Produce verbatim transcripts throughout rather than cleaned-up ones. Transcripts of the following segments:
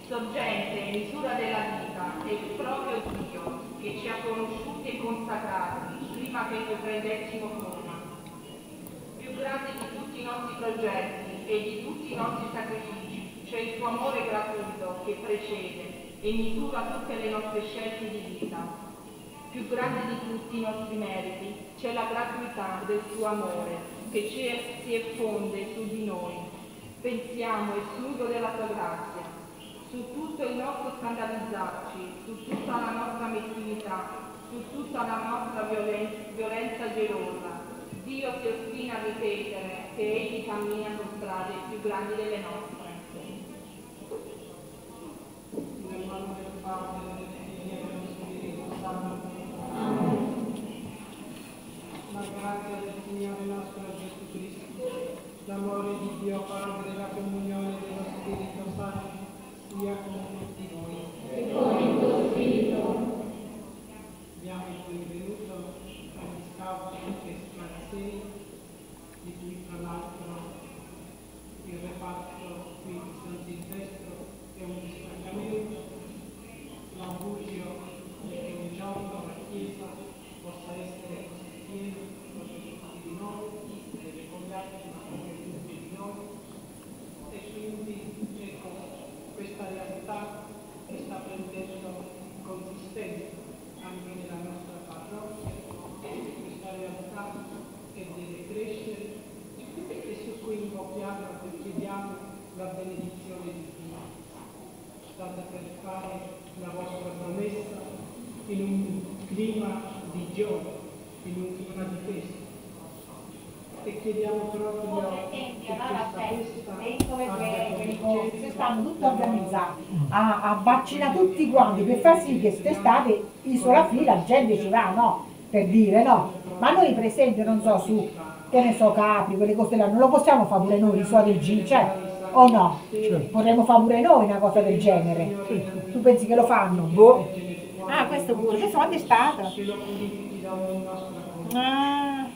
sorgente e misura della vita, è proprio Dio che ci ha conosciuti e consacrati prima che noi prendessimo forma. Più grande di tutti i nostri progetti e di tutti i nostri sacrifici c'è il suo amore gratuito che precede e misura tutte le nostre scelte di vita. Più grande di tutti i nostri meriti c'è la gratuità del suo amore che ci è, si effonde su di noi. Pensiamo e fluido della tua grazia, su tutto il nostro scandalizzarci, su tutta la nostra messinità, su tutta la nostra violenza, violenza gelosa. Dio si ostina a ripetere che egli cammina su strade più grandi delle nostre. Nel nome del Padre, del Figlio e dello Spirito Santo. La grazia del Signore nostro Gesù Cristo, l'amore di Dio Padre e la comunione dello Spirito Santo sia con tutti voi. E con il tuo Spirito. Diamo il benvenuto agli scouti e strazzei, di cui tra l'altro il reparto qui di San Silvestro è un distaccamento. L'augurio è che un giorno la Chiesa possa essere così piena come tutti di noi, delle cogliate ma come tutti di noi, e quindi ecco, questa realtà che sta prendendo consistenza anche nella nostra parrocchia, questa realtà che deve crescere e su cui invochiamo e chiediamo la benedizione di Dio. State per fare la vostra promessa in un clima di gioia, in un clima di festa. E chiediamo proprio che questa festa che stanno tutti organizzati a, a vaccinare tutti quanti per far sì che quest'estate Isola Fila la gente ci va, no? Per dire, no? Ma noi per esempio, non so, su, che ne so, Capri, quelle cose là, non lo possiamo fare pure noi, Isola del G, cioè, o no? Certo. Potremmo fare pure noi una cosa del genere. Sì. Tu pensi che lo fanno? Boh. Ah, questo pure, che sono d'estate. Ah.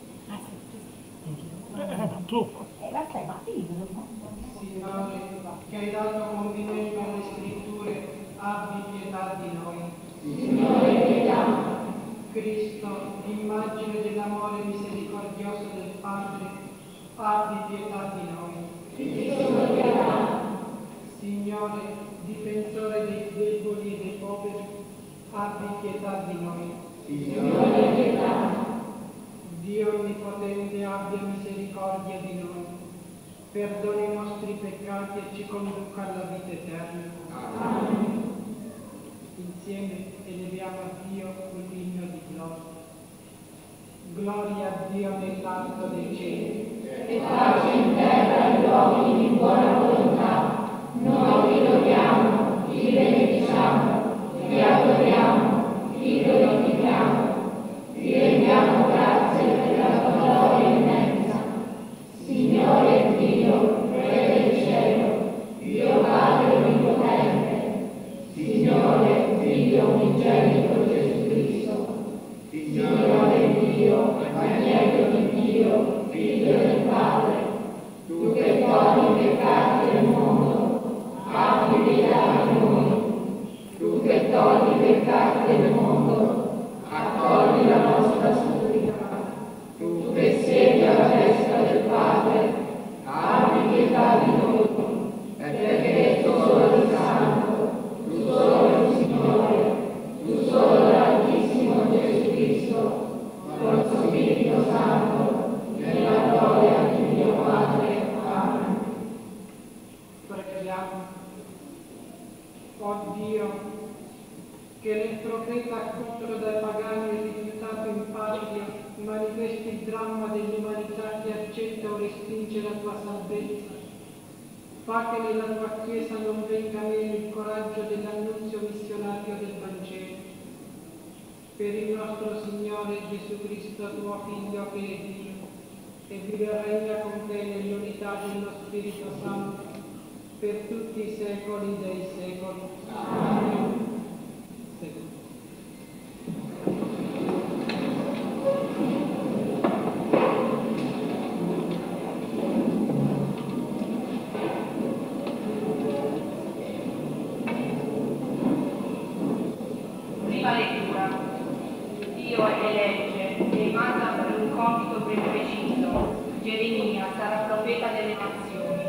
Tu. Eh, la stai mattina. Signore, che hai dato compimento alle scritture, abbi pietà di noi. Signore, pietà. Cristo, immagine dell'amore misericordioso del Padre, abbi pietà di noi. Cristo, pietà. Signore, difensore dei deboli e dei poveri, abbi pietà di noi. Signore, pietà. Dio Onnipotente, abbia misericordia di noi, perdoni i nostri peccati e ci conduca alla vita eterna. Amen. Insieme eleviamo a Dio quell'inno di gloria. Gloria a Dio nell'alto dei cieli. E pace in terra agli uomini di buona volontà. Noi ti lodiamo, ti benediciamo, ti adoriamo, ti glorifichiamo, ti rendiamo grazie per la tua gloria immensa. Signore Dio, Re del cielo, Dio Padre onnipotente, Signore Figlio unigenito Gesù Cristo, Signore Dio, Agnello di Dio, Figlio del Padre, tu che togli i peccati del mondo, abbi pietà di noi. Tu che togli i peccati del mondo, accogli la nostra supplica. Tu che siedi alla destra del Padre, abbi pietà di noi, perché tu solo Santo, tu solo il Signore, tu solo l'Altissimo Gesù Cristo, con lo Spirito Santo, nella gloria di Dio Padre. Amen. Preghiamo. Oh Dio, che nel profeta contro dai pagani e rifiutato in patria manifesti il dramma dell'umanità che accetta o respinge la tua salvezza. Fa che nella tua Chiesa non venga meno il coraggio dell'annunzio missionario del Vangelo. Per il nostro Signore Gesù Cristo, tuo Figlio, che è Dio, e vive e regna con te nell'unità dello Spirito Santo, per tutti i secoli dei secoli. Amen. manda per un compito ben preciso. Geremia sarà profeta delle nazioni.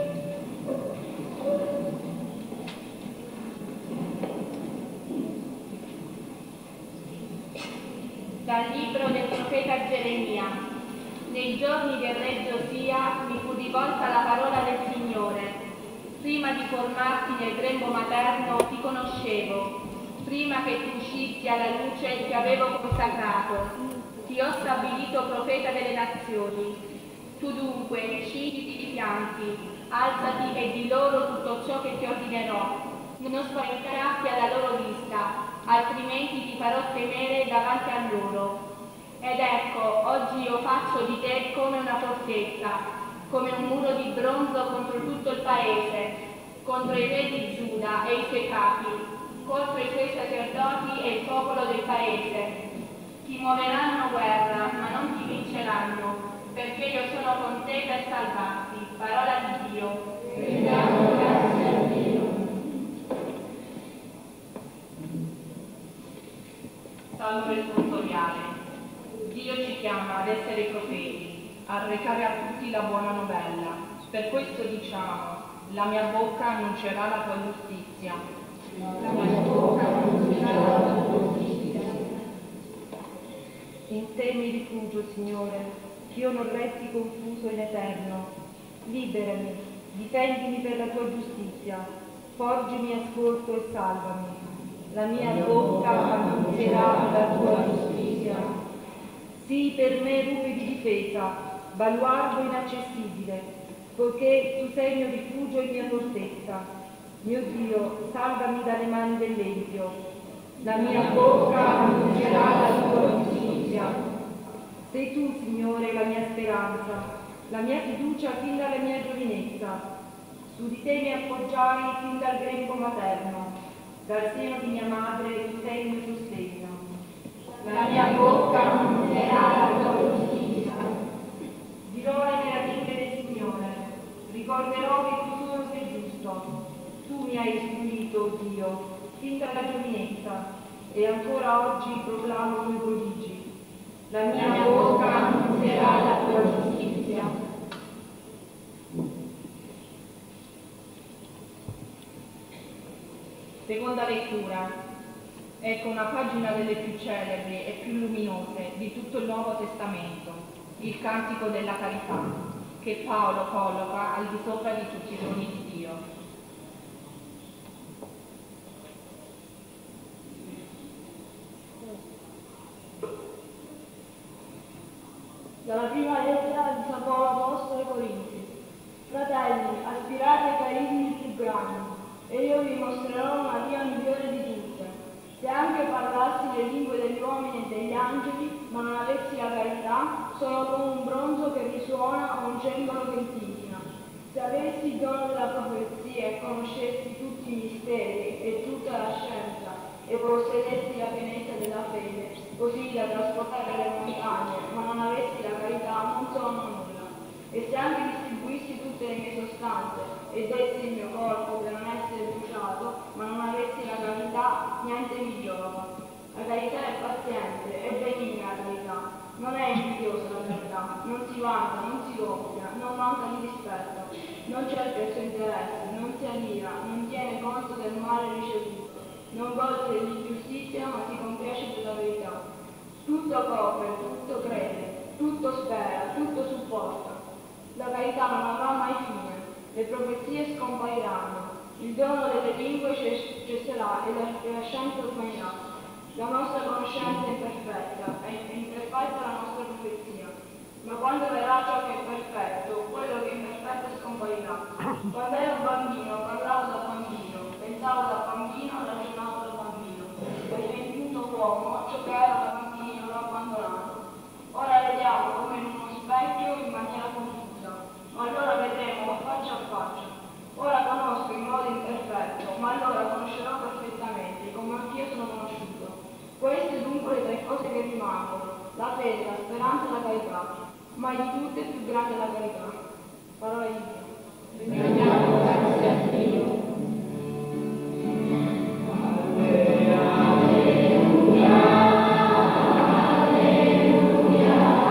Dal libro del profeta Geremia. Nei giorni del re Giosia mi fu rivolta la parola del Signore. Prima di formarti nel grembo materno ti conoscevo. Prima che tu uscissi alla luce ti avevo consacrato. Ti ho stabilito profeta delle nazioni. Tu dunque cingiti di pianti, alzati e di loro tutto ciò che ti ordinerò. Non spaventarti alla loro vista, altrimenti ti farò temere davanti a loro. Ed ecco, oggi io faccio di te come una fortezza, come un muro di bronzo contro tutto il paese, contro i re di Giuda e i suoi capi, contro i suoi sacerdoti e il popolo del paese. Ti muoveranno guerra, ma non ti vinceranno, perché io sono con te per salvarti. Parola di Dio. Rendiamo grazie a Dio. Salmo responsoriale. Dio ci chiama ad essere profeti, a recare a tutti la buona novella. Per questo diciamo, la mia bocca annuncerà la tua giustizia. La mia bocca annuncerà la tua giustizia. In te mi rifugio, Signore, ch'io non resti confuso in eterno. Liberami, difendimi per la tua giustizia, porgimi ascolto e salvami. La mia bocca annuncerà la tua giustizia. Sii per me rufo di difesa, baluardo inaccessibile, poiché tu sei mio rifugio e mia fortezza. Mio Dio, salvami dalle mani dell'empio. La mia bocca annuncerà la tua giustizia. Sei tu, Signore, la mia speranza, la mia fiducia fin dalla mia giovinezza. Su di te mi appoggiai fin dal grembo materno, dal seno di mia madre tu sei il mio sostegno. La mia bocca annuncerà la tua giustizia. Dirò le meraviglie del Signore, ricorderò che tu solo sei giusto. Tu mi hai istruito, Dio, fin dalla giovinezza, e ancora oggi proclamo i tuoi prodigi. La mia, la mia bocca annuncerà la tua giustizia. Seconda lettura. Ecco una pagina delle più celebri e più luminose di tutto il Nuovo Testamento, il Cantico della Carità, che Paolo colloca al di sopra di tutti i doni di Dio. Dalla prima lettera di San Paolo Apostolo ai Corinzi. Fratelli, aspirate ai carismi più grandi, e io vi mostrerò una via migliore di tutte. Se anche parlassi le lingue degli uomini e degli angeli, ma non avessi la carità, sono come un bronzo che risuona o un cembalo che intigna. Se avessi il dono della profezia e conoscessi tutti i misteri e tutta la scienza, e possedessi la pienezza della fede, così da trasportare le montagne, ma non avessi la carità, non sono nulla. E se anche distribuissi tutte le mie sostanze e dessi il mio corpo per non essere bruciato, ma non avessi la carità, niente mi giova. La carità è paziente, è benigna la carità, non è invidiosa la carità, non si vanta, non si gonfia, non manca di rispetto, non cerca il suo interesse, non si ammira, non tiene conto del male ricevuto, non gode dell'ingiustizia, ma si compiace della verità. Tutto copre, tutto crede, tutto spera, tutto supporta. La carità non avrà mai fine, le profezie scompariranno, il dono delle lingue cesserà e la, e la scienza svanirà. La nostra conoscenza è imperfetta, è imperfetta la nostra profezia, ma quando verrà ciò che è perfetto, quello che è imperfetto scomparirà. Quando ero bambino parlavo da bambino, pensavo da bambino, ragionavo da bambino, e divenuto uomo, ciò che era da bambino l'ho abbandonato. Ora vediamo come in uno specchio in maniera confusa, ma allora vedremo faccia a faccia. Ora conosco in modo imperfetto, ma allora conoscerò perfettamente, come anch'io sono conosciuto. Queste dunque le tre cose che rimangono, la fede, la speranza e la carità, ma di tutte è più grande la carità. Parola di Dio. Rendiamo grazie a Dio. Alleluia, alleluia, alleluia.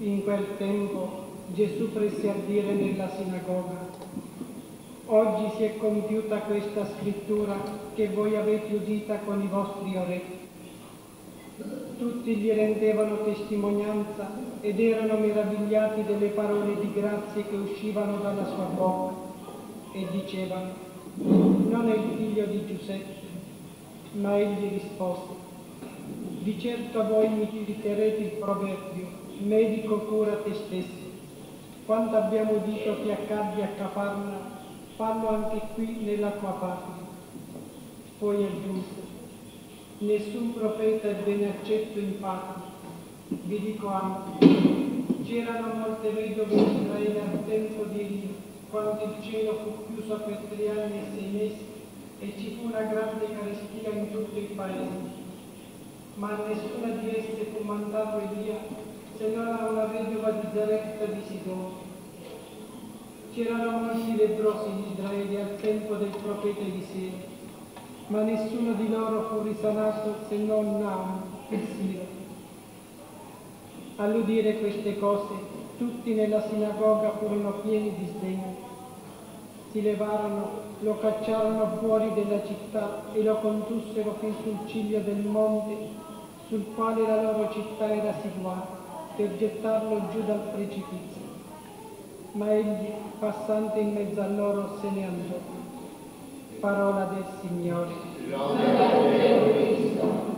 In quel tempo Gesù prese a dire nella sinagoga: oggi si è compiuta questa scrittura che voi avete udita con i vostri orecchi. Tutti gli rendevano testimonianza ed erano meravigliati delle parole di grazia che uscivano dalla sua bocca e dicevano: non è il figlio di Giuseppe? Ma egli rispose: di certo voi mi citerete il proverbio: medico, cura te stesso. Quanto abbiamo udito che accadde a Cafarna, fallo anche qui nella tua patria. Poi aggiunse: nessun profeta è bene accetto in patria. Vi dico anche, c'erano molte vedove in Israele al tempo di Elia, quando il cielo fu chiuso per tre anni e sei mesi e ci fu una grande carestia in tutto il paese. Ma a nessuna di esse fu mandato Elia, se non a una vedova di Zaretta di Sidone. C'erano molti lebbrosi in Israele al tempo del profeta Eliseo, ma nessuno di loro fu risanato se non Naaman, il Siro. All'udire queste cose, tutti nella sinagoga furono pieni di sdegno. Si levarono, lo cacciarono fuori della città e lo condussero fin sul ciglio del monte sul quale la loro città era situata, per gettarlo giù dal precipizio. Ma egli, passante in mezzo a loro, se ne andò. Parola del Signore. Lode a te, Cristo.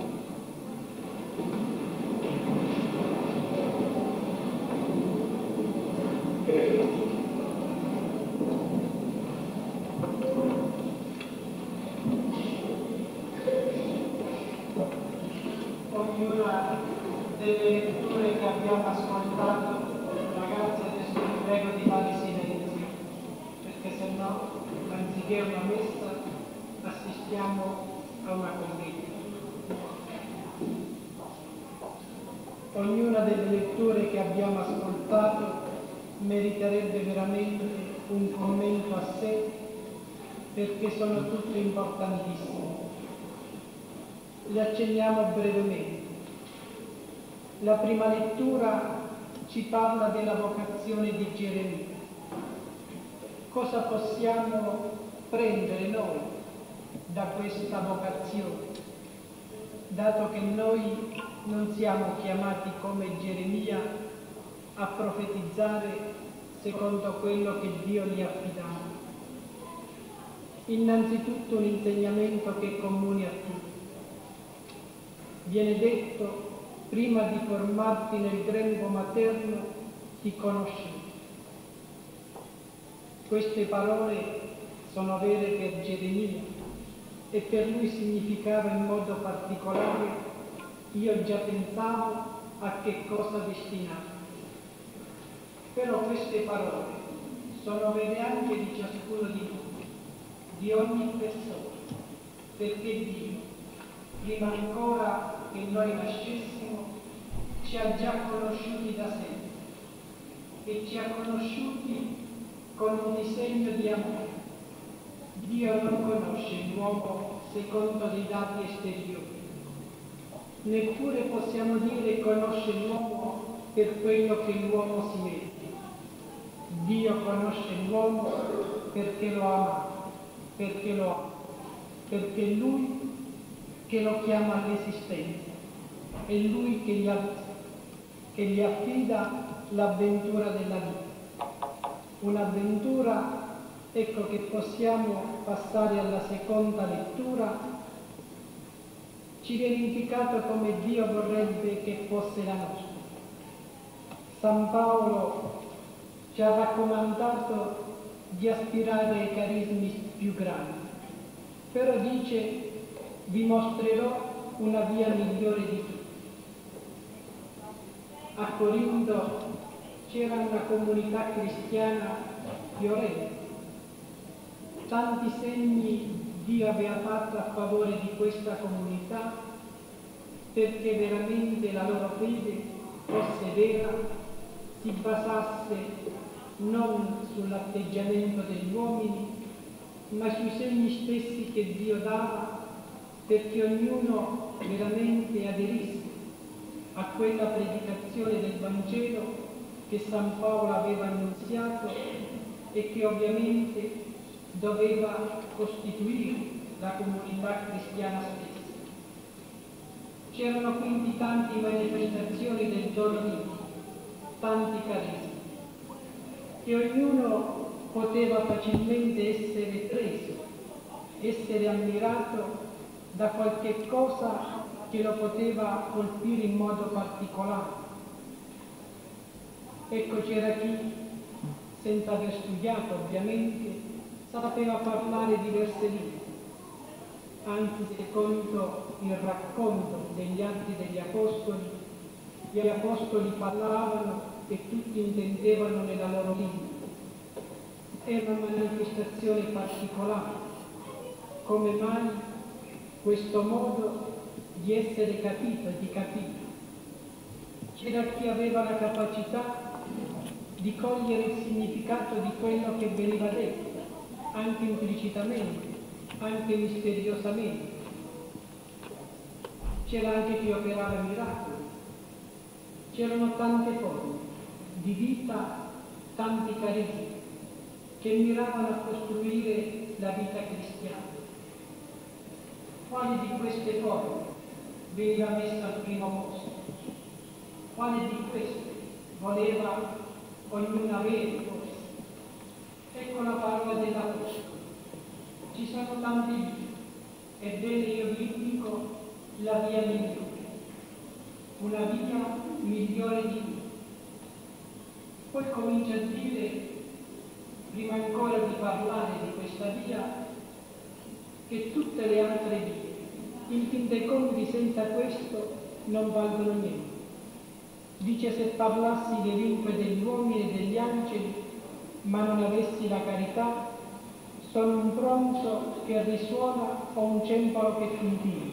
Ognuna delle letture che abbiamo ascoltato, ragazzi, adesso vi prego di fare silenzio, perché se no, anziché una messa, assistiamo a una commedia. Ognuna delle letture che abbiamo ascoltato meriterebbe veramente un commento a sé, perché sono tutte importantissime. Le accenniamo brevemente. La prima lettura ci parla della vocazione di Geremia. Cosa possiamo prendere noi da questa vocazione, dato che noi non siamo chiamati come Geremia a profetizzare secondo quello che Dio gli ha affidato? Innanzitutto un insegnamento che è comune a tutti. Viene detto: prima di formarti nel grembo materno ti conoscevo. Queste parole sono vere per Geremia e per lui significava in modo particolare: io già pensavo a che cosa destinarti. Però queste parole sono vere anche di ciascuno di noi, di ogni persona, perché Dio, prima ancora che noi nascessimo, ci ha già conosciuti da sempre e ci ha conosciuti con un disegno di amore. Dio non conosce l'uomo secondo dei dati esteriori, neppure possiamo dire conosce l'uomo per quello che l'uomo si vede. Dio conosce l'uomo perché lo ama, perché lo ama, perché è Lui che lo chiama all'esistenza, è Lui che gli, che gli affida l'avventura della vita. Un'avventura, ecco, che possiamo passare alla seconda lettura. Ci viene indicato come Dio vorrebbe che fosse la nostra. San Paolo ci ha raccomandato di aspirare ai carismi più grandi, però dice: vi mostrerò una via migliore di tutti. A Corinto c'era una comunità cristiana fiorente. Tanti segni Dio aveva fatto a favore di questa comunità, perché veramente la loro fede fosse vera, si basasse non sull'atteggiamento degli uomini, ma sui segni stessi che Dio dava, perché ognuno veramente aderisse a quella predicazione del Vangelo che San Paolo aveva annunziato e che ovviamente doveva costituire la comunità cristiana stessa. C'erano quindi tante manifestazioni del dono divino, tanti carismi, che ognuno poteva facilmente essere preso, essere ammirato da qualche cosa che lo poteva colpire in modo particolare. Ecco, c'era chi, senza aver studiato ovviamente, sapeva parlare diverse lingue. Anzi, secondo il racconto degli Atti degli Apostoli, gli Apostoli parlavano e tutti intendevano nella loro lingua. Era una manifestazione particolare. Come mai questo modo di essere capito e di capire? C'era chi aveva la capacità di cogliere il significato di quello che veniva detto, anche implicitamente, anche misteriosamente. C'era anche chi operava miracoli. C'erano tante forme di vita, tanti carismi che miravano a costruire la vita cristiana. Quale di queste forme veniva messa al primo posto? Quale di queste voleva ognuna avere forse? Ecco la parola dell'Apostolo. Ci sono tanti vie, ebbene io vi dico la via migliore, una via migliore di tutte. Poi comincia a dire, prima ancora di parlare di questa via, che tutte le altre vie, in fin dei conti senza questo, non valgono niente. Dice: se parlassi le lingue degli uomini e degli angeli, ma non avessi la carità, sono un bronzo che risuona o un cembalo che tintilia.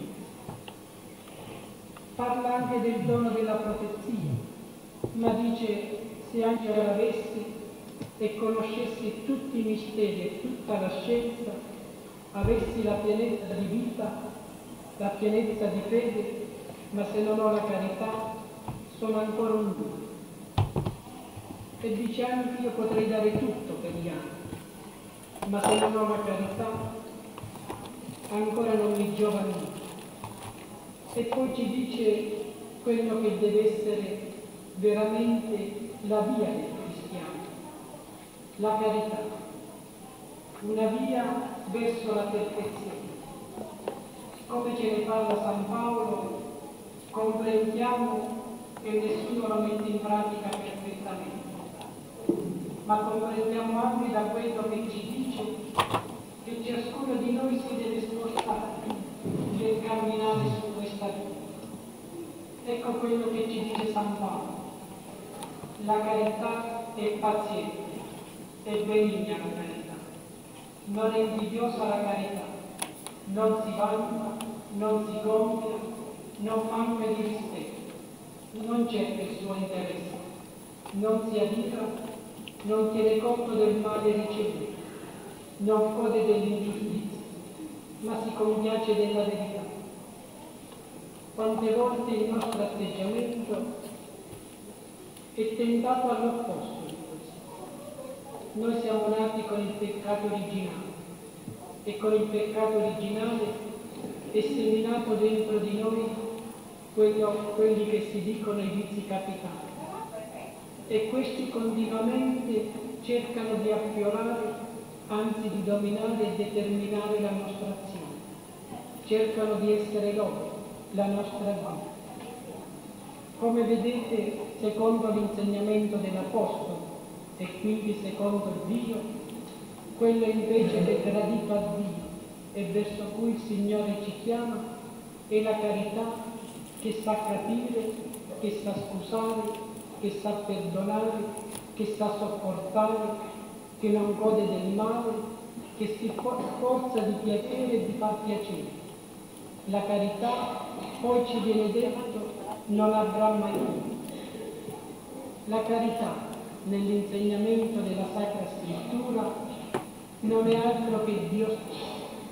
Parla anche del dono della profezia, ma dice: se anche l'avessi e conoscessi tutti i misteri e tutta la scienza, avessi la pienezza di vita, la pienezza di fede, ma se non ho la carità, sono ancora un nulla. E dice anche: io potrei dare tutto per gli altri, ma se non ho la carità, ancora non mi giova nulla. E poi ci dice quello che deve essere veramente la via del cristiano, la carità, una via verso la perfezione. Come ce ne parla San Paolo, comprendiamo che nessuno lo mette in pratica perfettamente, ma comprendiamo anche da quello che ci dice che ciascuno di noi si deve spostare per camminare su questa via. Ecco quello che ci dice San Paolo: la carità è paziente, è benigna la carità, non è invidiosa la carità, non si vanta, non si gonfia, non manca di rispetto, non cerca il suo interesse, non si adira, non tiene conto del male ricevuto, non gode dell'ingiustizia, ma si compiace della verità. Quante volte il nostro atteggiamento è tentato all'opposto di questo. Noi siamo nati con il peccato originale e con il peccato originale è seminato dentro di noi quello, quelli che si dicono i vizi capitali, e questi continuamente cercano di affiorare, anzi di dominare e determinare la nostra azione, cercano di essere loro, la nostra vita. Come vedete, secondo l'insegnamento dell'Apostolo e quindi secondo Dio, quello invece che è gradito a Dio e verso cui il Signore ci chiama è la carità, che sa capire, che sa scusare, che sa perdonare, che sa sopportare, che non gode del male, che si sforza di piacere e di far piacere. La carità, poi ci viene detto, non avrà mai fine. La carità, nell'insegnamento della Sacra Scrittura, non è altro che Dio stesso.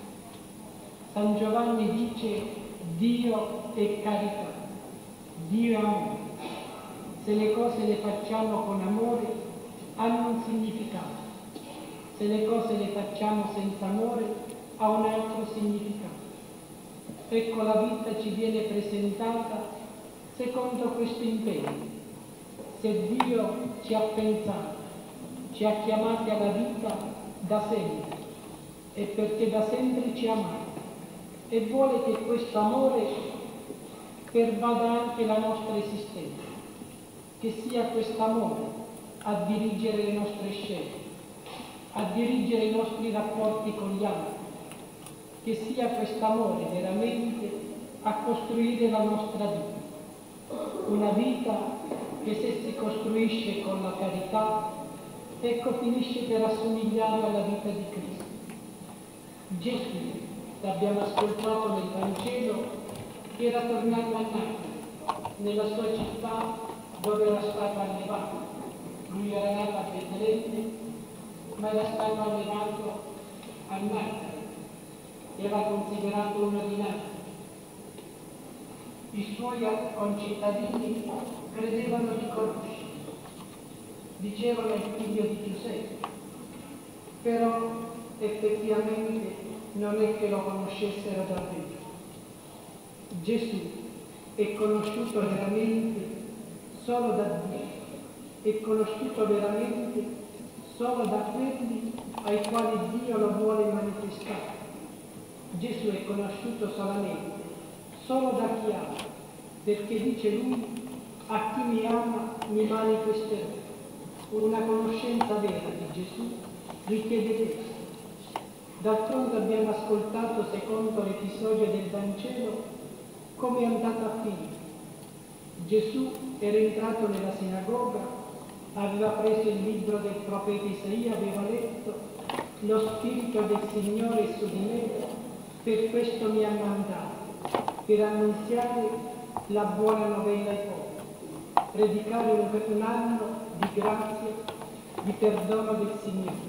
San Giovanni dice: Dio è carità, Dio è amore. Se le cose le facciamo con amore, hanno un significato. Se le cose le facciamo senza amore, ha un altro significato. Ecco, la vita ci viene presentata secondo questo impegno. Se Dio ci ha pensato, ci ha chiamati alla vita da sempre, è perché da sempre ci ama e vuole che questo amore pervada anche la nostra esistenza, che sia questo amore a dirigere le nostre scelte, a dirigere i nostri rapporti con gli altri, che sia questo amore veramente a costruire la nostra vita, una vita che se si costruisce con la carità, ecco finisce per assomigliare alla vita di Cristo. Gesù, l'abbiamo ascoltato nel Vangelo, era tornato a Napoli, nella sua città dove era stato allevato. Lui era nato a Betlemme, ma era stato allevato a Nazareth, era considerato uno di Nazareth. I suoi concittadini credevano di conoscere, dicevano il figlio di Giuseppe, però effettivamente non è che lo conoscessero davvero. Gesù è conosciuto veramente solo da Dio, è conosciuto veramente solo da quelli ai quali Dio lo vuole manifestare. Gesù è conosciuto solamente solo da chi ama, perché dice lui: a chi mi ama mi manifesterò. Una conoscenza vera di Gesù richiede questo. D'altronde abbiamo ascoltato, secondo l'episodio del Vangelo, come è andata a finire. Gesù era entrato nella sinagoga, aveva preso il libro del profeta Isaia, aveva letto: lo Spirito del Signore è su di me, per questo mi ha mandato, per annunziare la buona novella ai poveri, predicare un, un anno di grazia, di perdono del Signore.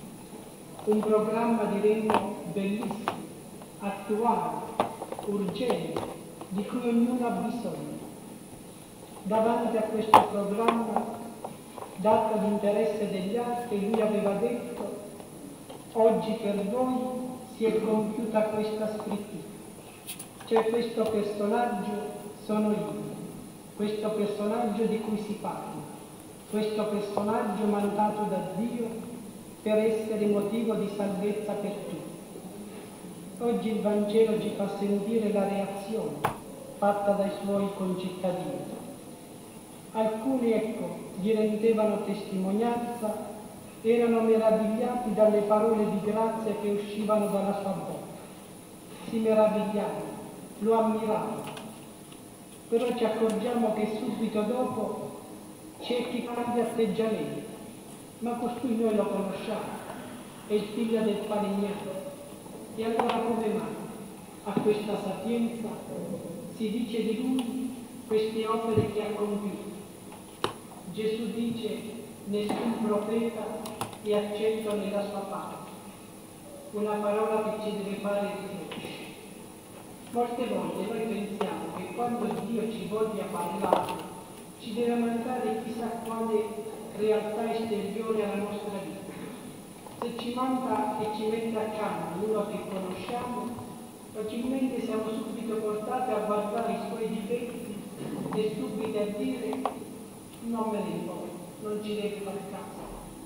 Un programma, diremmo, bellissimo, attuale, urgente, di cui ognuno ha bisogno. Davanti a questo programma, dato l'interesse degli altri, lui aveva detto: oggi per voi si è compiuta questa scrittura. C'è questo personaggio, sono io, questo personaggio di cui si parla, questo personaggio mandato da Dio per essere motivo di salvezza per tutti. Oggi il Vangelo ci fa sentire la reazione fatta dai suoi concittadini. Alcuni, ecco, gli rendevano testimonianza, erano meravigliati dalle parole di grazia che uscivano dalla sua bocca. Si meravigliavano, lo ammiravano. Però ci accorgiamo che subito dopo c'è chi cambia atteggiamento. Ma costui noi lo conosciamo, è il figlio del falegname. E allora come mai a questa sapienza si dice di lui queste opere che ha compiuto? Gesù dice: nessun profeta è accetto nella sua parte. Una parola che ci deve fare riflettere. Molte volte noi pensiamo che quando Dio ci voglia parlare ci deve mancare chissà quale realtà esteriore alla nostra vita. Se ci manca e ci mette accanto uno che conosciamo, facilmente siamo subito portati a guardare i suoi difetti e subito a dire: non me ne importa, non ci deve fare caso.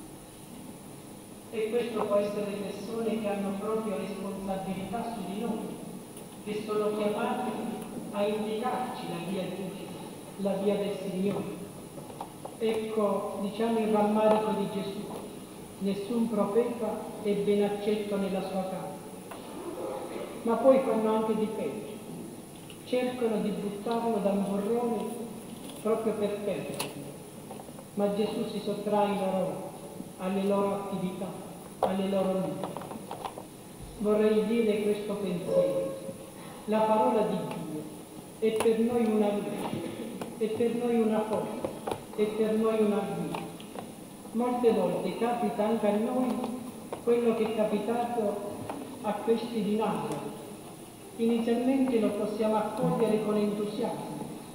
E questo può essere persone che hanno proprio responsabilità su di noi, che sono chiamati a indicarci la via giusta, la via del Signore. Ecco, diciamo, il rammarico di Gesù: nessun profeta è ben accetto nella sua casa. Ma poi fanno anche di peggio, cercano di buttarlo da un burrone proprio per perdere. Ma Gesù si sottrae loro, alle loro attività, alle loro vite. Vorrei dire questo pensiero: la parola di Dio è per noi una luce, è per noi una forza, è per noi una vita. Molte volte capita anche a noi quello che è capitato a questi di Nazareth. Inizialmente lo possiamo accogliere con entusiasmo,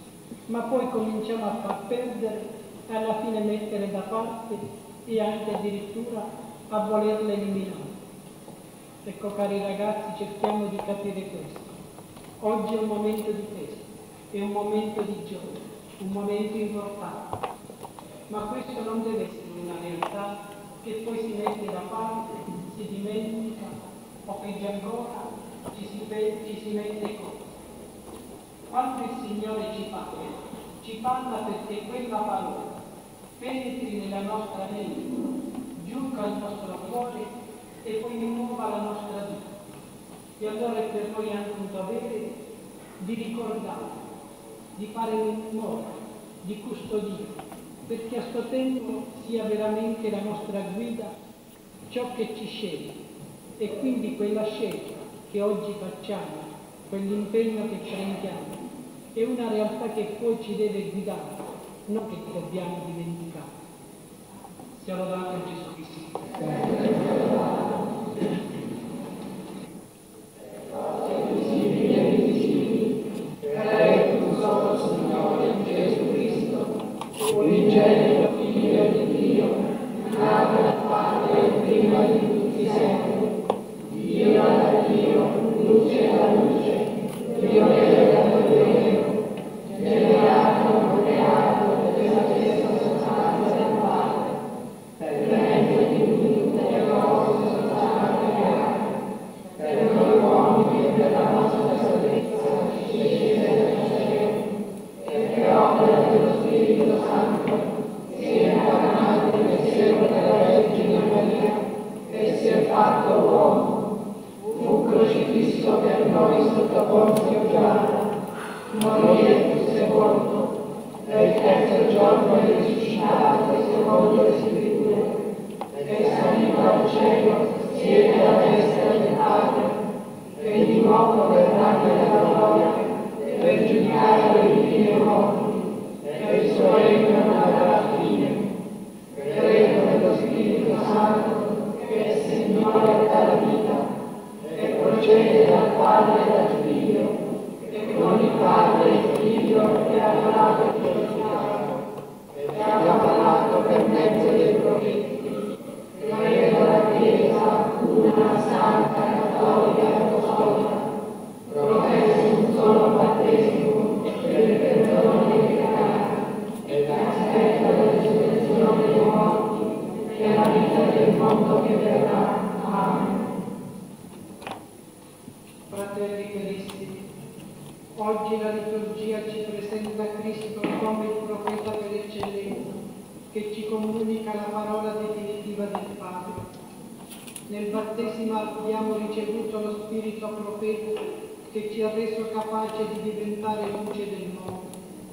ma poi cominciamo a far perdere e alla fine mettere da parte e anche addirittura a volerle eliminare. Ecco, cari ragazzi, cerchiamo di capire questo. Oggi è un momento di festa, è un momento di gioia, un momento importante, ma questo non deve essere una realtà che poi si mette da parte, si dimentica o peggio ancora ci si, ci si mette contro. Quando il Signore ci parla, ci parla perché quella parola penetri nella nostra mente, giunga al nostro cuore e poi muova la nostra vita. E allora è per noi anche un dovere di ricordare, di fare memoria, di custodire, perché a suo tempo sia veramente la nostra guida ciò che ci sceglie. E quindi quella scelta che oggi facciamo, quell'impegno che prendiamo, è una realtà che poi ci deve guidare, non che dobbiamo dimenticare. Sia lodato Gesù Cristo. Unigenito Figlio di Dio, nato dal Padre prima di tutti i secoli, Dio da Dio, luce da luce, Dio vero da vero, generato, non creato, della stessa sostanza del Padre, per mezzo di cui tutte le cose sono state create, per noi uomini e per la nostra salvezza, scese dal cielo, e che opera dello Spirito Santo si è incarnato nel seno della Vergine Maria e si è fatto uomo, fu crocifisso per noi sotto Ponzio Pilato, morì e fu sepolto, e il terzo giorno è risuscitato secondo le Scritture, e salito al cielo, siede alla destra del Padre, e di nuovo verrà nella gloria per giudicare i vivi e i morti, e il suo regno non avrà fine. Credo nello Spirito Santo, che è Signore della vita, e procede dal Padre e dal Figlio, e con il Padre e il Figlio è adorato e glorificato, e ha parlato per mezzo dei profeti. Credo la Chiesa, una santa, cattolica e apostolica, professo un solo battesimo per il perdono dei peccati, e l'aspetto della risurrezione dei morti e la vita del mondo che verrà. Amen. Fratelli carissimi, oggi la liturgia ci presenta Cristo come il profeta per eccellenza, che ci comunica la parola definitiva del Padre. Nel battesimo abbiamo ricevuto lo Spirito profeta che ci ha reso capace di diventare luce del mondo.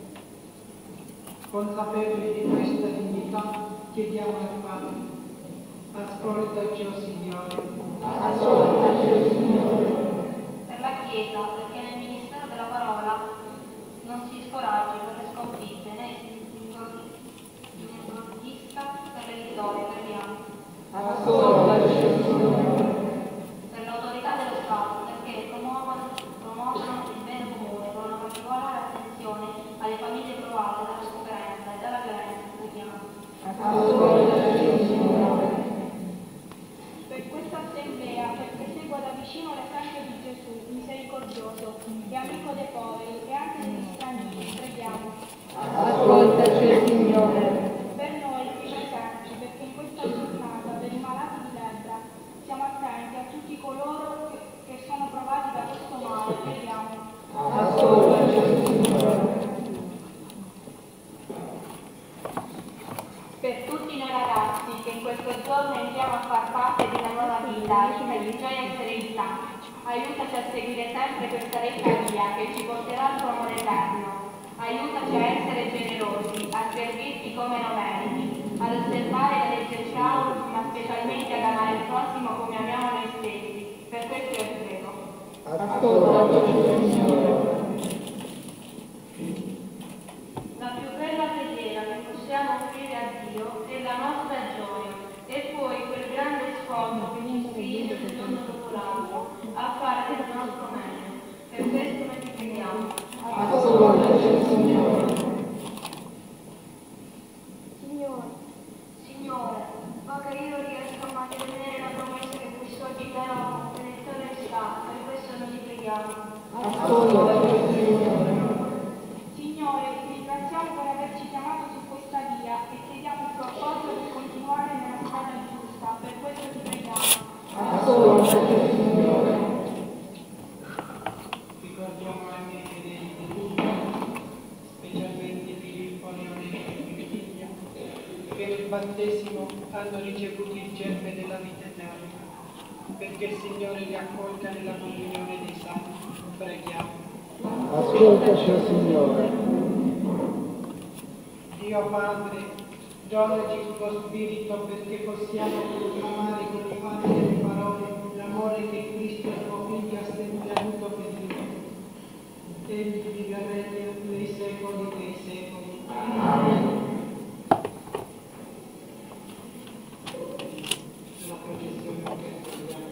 Consapevoli di questa dignità, chiediamo al Padre: ascoltaci, o Signore. Ascoltaci, o Signore. Per la Chiesa, perché nel ministero della parola non si scoraggi per le sconfitte, né si ingrossisca per le vittorie, preghiamo. Ascoltaci, o Signore. Per l'autorità dello Stato, perché promuovono, promuovono il bene comune con una particolare attenzione alle famiglie provate dalla sofferenza e dalla violenza, preghiamo. Ascoltaci, o Signore. Per questa assemblea, perché segua da vicino l'esempio di Gesù, misericordioso e amico dei poveri e anche degli stranieri, preghiamo. Ascoltaci, o Signore. Per noi i presenti, perché in questa giornata per i malati di lebbra siamo attenti a tutti coloro che, che sono provati da questo male, preghiamo. Ascoltaci, o Signore. Per tutti noi ragazzi che in questo giorno entriamo a far parte di una nuova vita, di gioia e serenità, aiutaci a seguire sempre questa retta via che ci porterà al tuo amore eterno. Aiutaci a essere generosi, a servirti come lo meriti, ad osservare la legge ciao, ma specialmente ad amare il prossimo come amiamo noi stessi. Per questo io ti prego. Ascoltaci, Signore. La più bella preghiera che possiamo offrire a Dio è la nostra gioia, e poi quel grande sforzo che ci spinge il giorno dopo l'altro a fare del nostro meglio. Per questo noi ti preghiamo. Ascoltaci, Signore. e chiediamo il tuo appoggio per continuare nella strada giusta. Per questo ti preghiamo. Ascoltaci, Signore. Ricordiamo anche i fedeli di tutti, specialmente Filippo, Leonetta e Virginia, che nel battesimo hanno ricevuto il germe della vita eterna, perché il Signore li accolga nella comunione dei santi. Preghiamo. Ascoltaci, Signore. Dio Padre, donaci il tuo Spirito perché possiamo proclamare con i fatti e le parole l'amore che Cristo suo Figlio ha sempre avuto per noi. Egli vive e regna nei secoli dei secoli. Amen. La processione che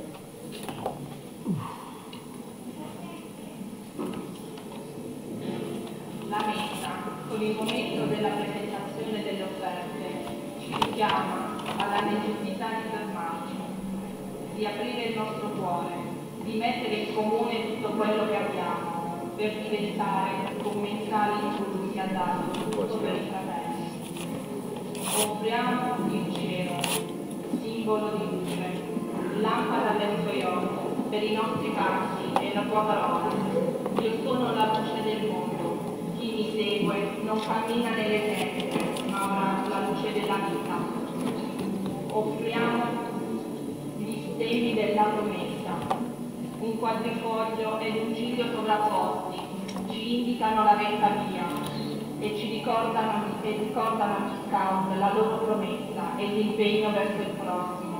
La messa, con il momento della presentazione delle offerte, ci richiama alla necessità di fermarci, di aprire il nostro cuore, di mettere in comune tutto quello che abbiamo, per diventare commensali di colui che ha dato tutto per i fratelli. Offriamo il cielo, simbolo di luce, lampada del tuoi occhi, per i nostri passi e la tua parola. Io sono la luce del mondo. Chi mi segue non cammina nelle tenebre, ma avrà la luce della vita. Offriamo gli stemmi della promessa. Un quadrifoglio ed un ciglio sovrapposti ci indicano la retta via e ci ricordano, e ricordano agli scout la loro promessa e l'impegno verso il prossimo.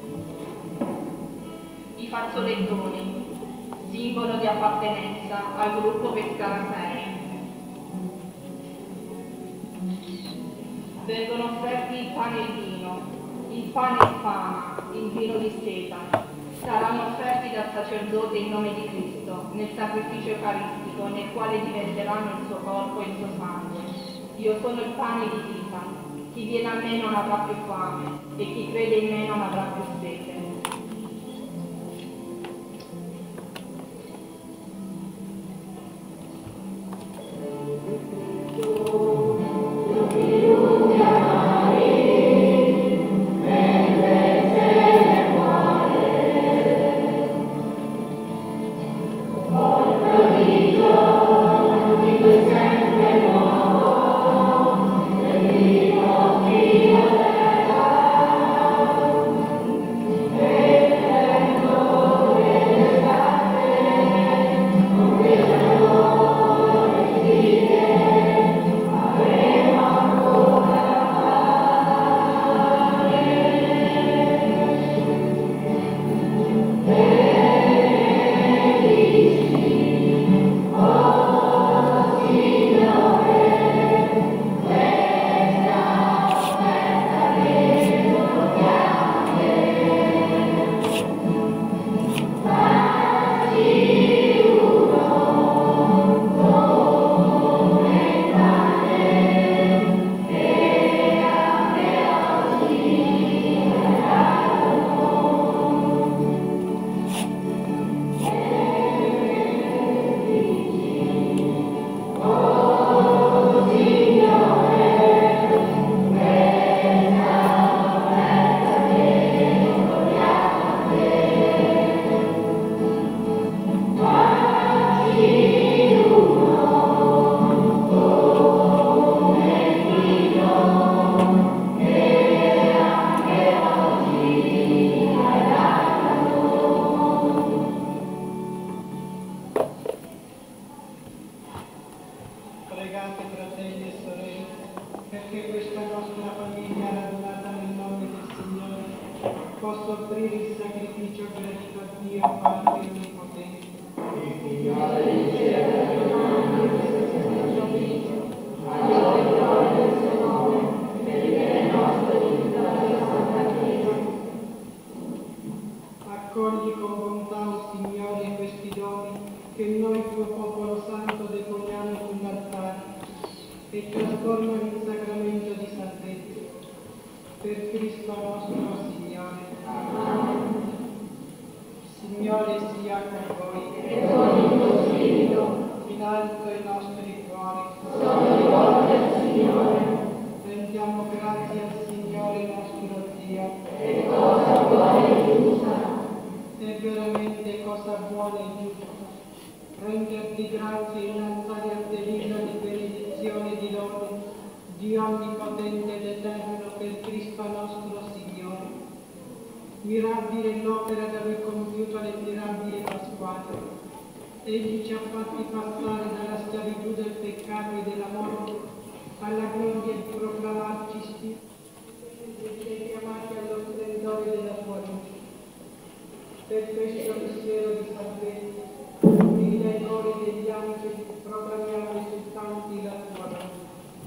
I fazzolettoni, simbolo di appartenenza al gruppo Pescara sei. Vengono offerti il pane e il vino, il pane e fama, il vino di seta. Saranno offerti dal sacerdote in nome di Cristo, nel sacrificio eucaristico, nel quale diventeranno il suo corpo e il suo sangue. Io sono il pane di vita. Chi viene a me non avrà più fame, e chi crede in me non avrà più sete. Pregate, fratelli e sorelle, perché questa nostra famiglia radunata nel nome del Signore possa offrire il sacrificio gradito a Dio Padre Onnipotente. Il Signore riceva il comando di questo sacrificio, alla gloria del suo nome, per il bene nostro e di tutta la sua santa Chiesa. Accogli con bontà, o Signore, questi doni che noi, tuo popolo santo, deponiamo sull'altare e trasformano in sacramento di salvezza. Per Cristo nostro Signore. Amen. Signore sia con voi. E con il tuo spirito. In alto i nostri cuori. Sono rivolti al Signore. Rendiamo grazie giustizia. è cosa buona e giusta. È veramente cosa buona e giusta. Renderti grazie e innalzare a te l'ira di benedizione e di lode, Dio onnipotente ed eterno, per Cristo nostro Signore. Mirabile l'opera da Lui compiuta nel mirabile Pasquale. Egli ci ha fatti passare dalla schiavitù del peccato e della morte alla gloria di proclamarci Sti e ci hai chiamati allo splendore della tua luce. Per questo mistero di salvezza, qui dai cori degli angeli proclamiamo esultanti la tua luce.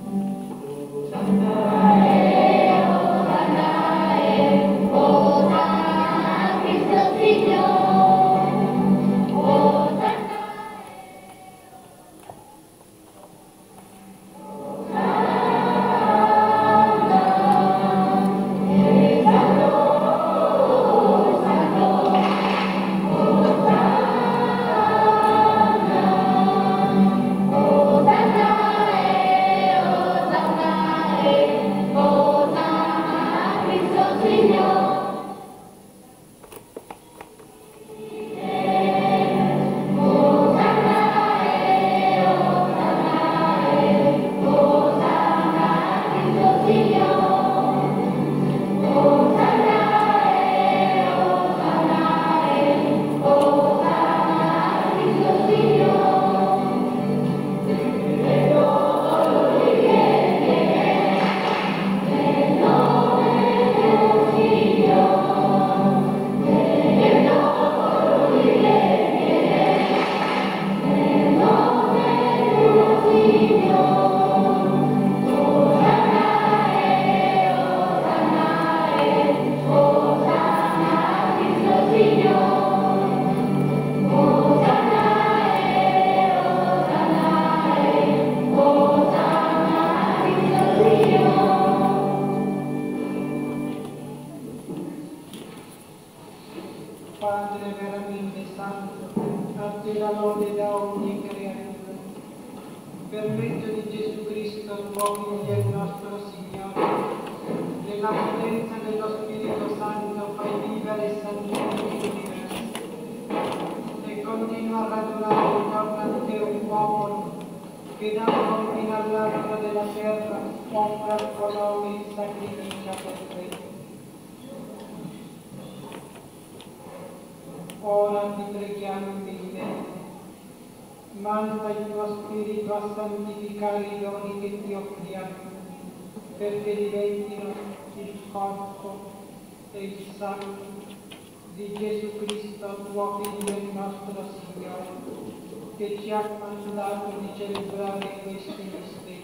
Padre veramente santo, a te la lode da ogni creatura. Per mezzo di Gesù Cristo, tuo Figlio e nostro Signore, nella potenza dello Spirito Santo fai vivere e santificare l'universo e continua a radunare intorno a te un popolo che da un confine all'altro della terra offra coloro in sacrificio per te. Ora ti preghiamo umilmente, manda il tuo Spirito a santificare i doni che ti offriamo, perché diventino il corpo e il sangue di Gesù Cristo, tuo Figlio e nostro Signore, che ci ha mandato di celebrare questi misteri.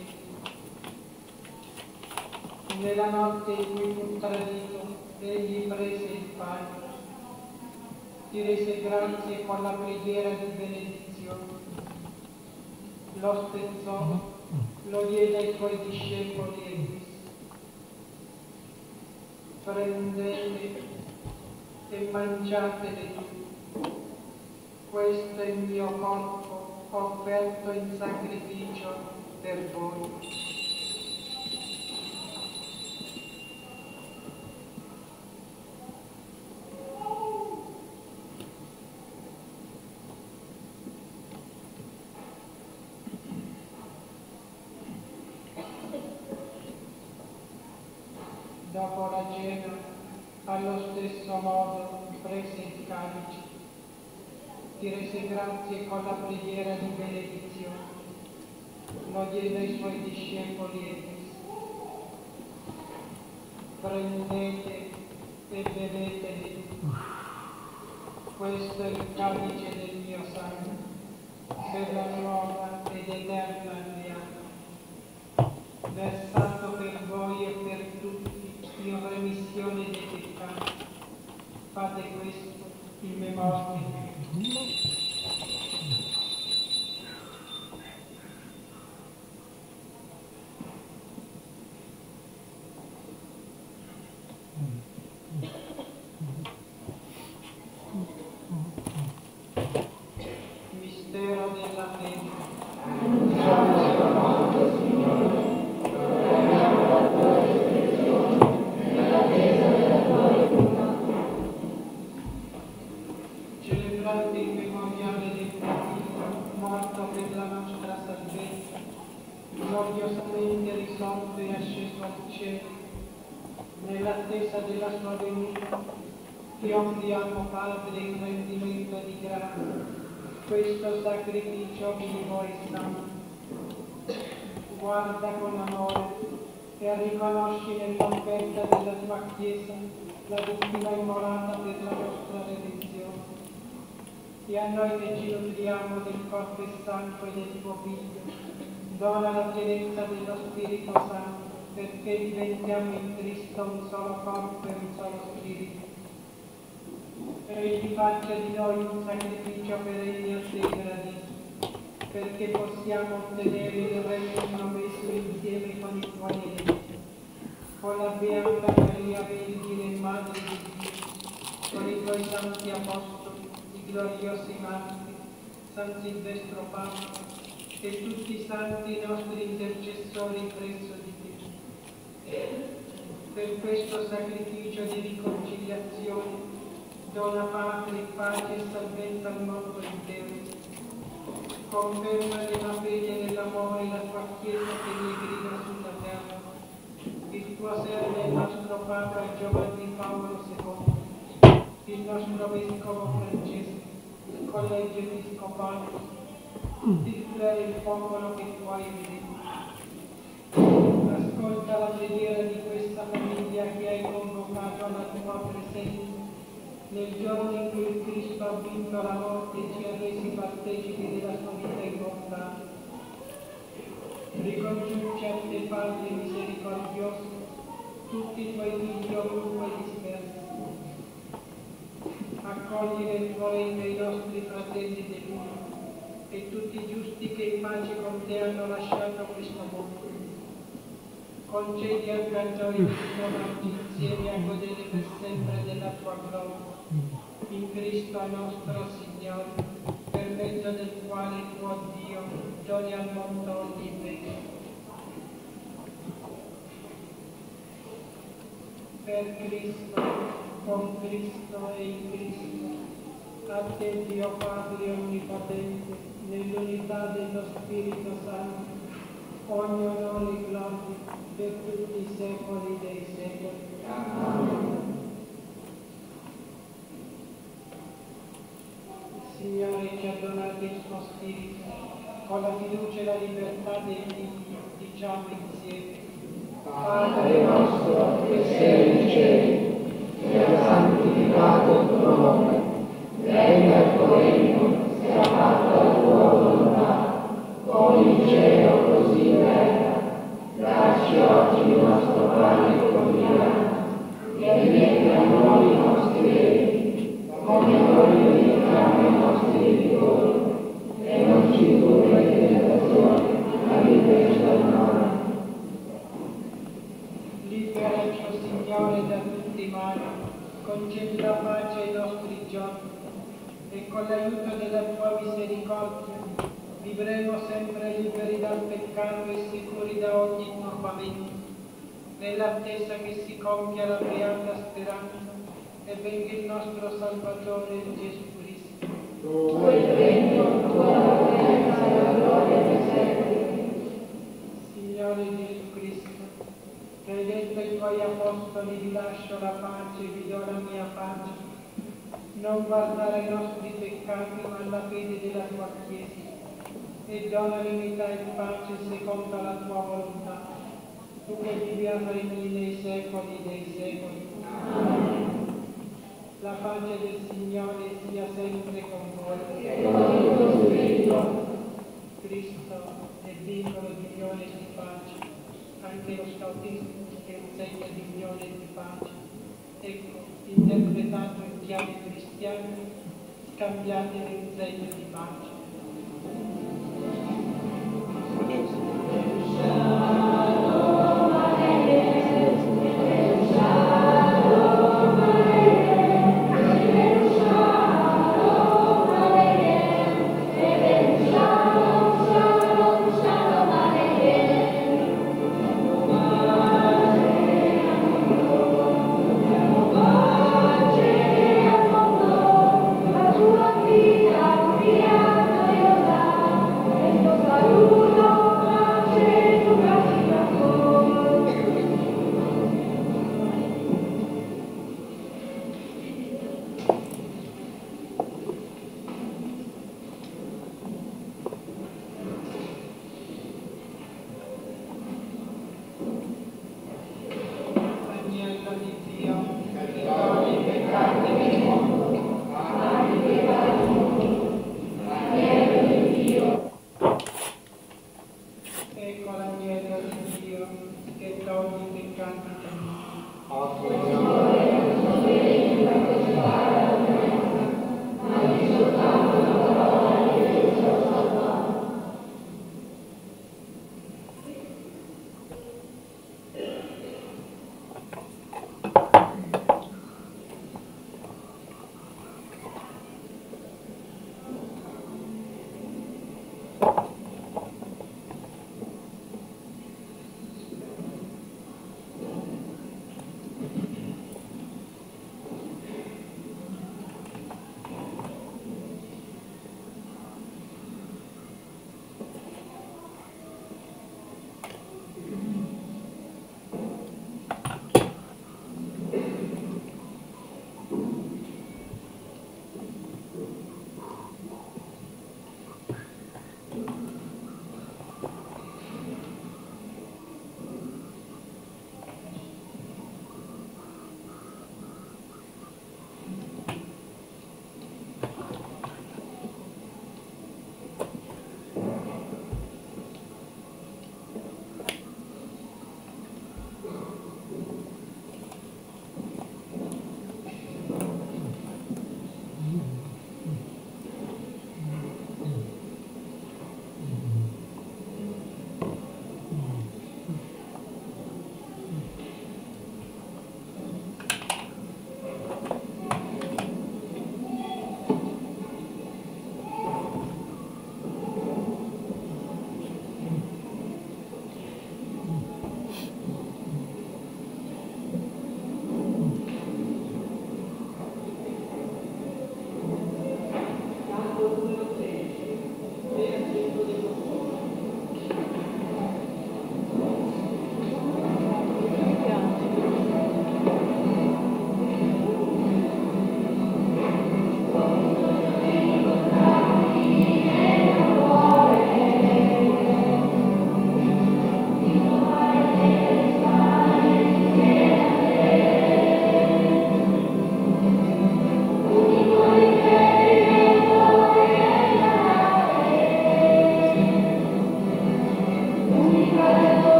Nella notte in cui fu tradito, egli prese il pane, ti rese grazie con la preghiera di benedizione, lo spezzò, lo diede ai suoi discepoli e disse: prendete e mangiatene tutti, questo è il mio corpo offerto in sacrificio per voi. Dopo la cena, allo stesso modo, prese il calice, ti rese grazie con la preghiera di benedizione, lo diede ai suoi discepoli e disse: prendete e bevetene tutti, questo è il calice del mio sangue, per la nuova ed eterna alleanza, versato per voi e per tutti in remissione dei peccati. Fate questo in memoria di me. Mistero della fede. Nella attesa della gloriosamente risorto e asceso al cielo, nell'attesa della sua venuta, ti offriamo, Padre, in rendimento di grazia, questo sacrificio vivo e santo. Guarda con amore e riconosci nell'offerta della tua Chiesa la vittima immolata per la nostra redenzione. E a noi che ci nutriamo del corpo e sangue del tuo Figlio, dona la pienezza dello Spirito Santo, perché diventiamo in Cristo un solo corpo e un solo Spirito. Egli faccia di noi un sacrificio perenne a te gradito, perché possiamo ottenere il regno promesso insieme con i tuoi eletti, con la Beata Maria Vergine e Madre di Dio, con i tuoi santi apostoli, i gloriosi martiri, San Silvestro Papa e tutti i santi nostri intercessori presso di te. Per questo sacrificio di riconciliazione dona pace, pace e salvezza al mondo intero. Conferma nella fede e nell'amore la tua Chiesa pellegrina sulla terra. Il tuo servo e il nostro Papa Giovanni Paolo secondo, il nostro Vescovo Francesco, il Collegio Episcopale, tutti il clero e il popolo che tu hai eletto. Ascolta la preghiera di questa famiglia che hai convocato alla tua presenza nel giorno in cui il Cristo ha vinto la morte e ci ha resi partecipi della sua vita immortale. Ricongiungi a te, Padre misericordioso, tutti i tuoi figli ovunque dispersi. Accogli nel tuo regno i nostri fratelli dell'uno e tutti i giusti che in pace con te hanno lasciato questo mondo. Concedi al cantori di trovarci insieme a godere per sempre della tua gloria. In Cristo nostro Signore, per mezzo del quale tuo Dio doni al mondo ogni bene. Per Cristo, con Cristo e in Cristo, a te Dio Padre Onnipotente, nell'unità dello Spirito Santo, ogni onore e gloria per tutti i secoli dei secoli. Amen. Il Signore ci ha donato il suo Spirito, con la fiducia e la libertà dei figli, diciamo insieme. Padre nostro che sei nei cieli, sia santificato il tuo nome, venga il tuo regno, sia fatta la tua volontà, come in cielo così in terra. Dacci oggi il nostro pane quotidiano e rimetti a noi i nostri debiti, come noi rimettiamo i nostri debitori, e non ci indurre in tentazione, ma liberaci dal male. Liberaci, o Signore, da tutti i mali, concedi la pace ai nostri giorni, e con l'aiuto della tua misericordia vivremo sempre liberi dal peccato e sicuri da ogni turbamento, nell'attesa che si compia la beata speranza e venga il nostro Salvatore Gesù Cristo. Tu il regno, tu la potenza e la gloria dei secoli. Signore Gesù Cristo, che hai detto ai tuoi apostoli: vi lascio la pace, vi do la mia pace, non guardare ai nostri peccati ma alla fede della tua Chiesa, e dona l'unità e pace secondo la tua volontà, tu che vivi e regni nei secoli dei secoli. Amen. La pace del Signore sia sempre con voi. E con il tuo spirito. Cristo è vincolo di unione e di pace, anche lo scautismo è un segno di unione e di pace. Ecco, interpretato in chiave cristiana, scambiatelo in segno di pace. Via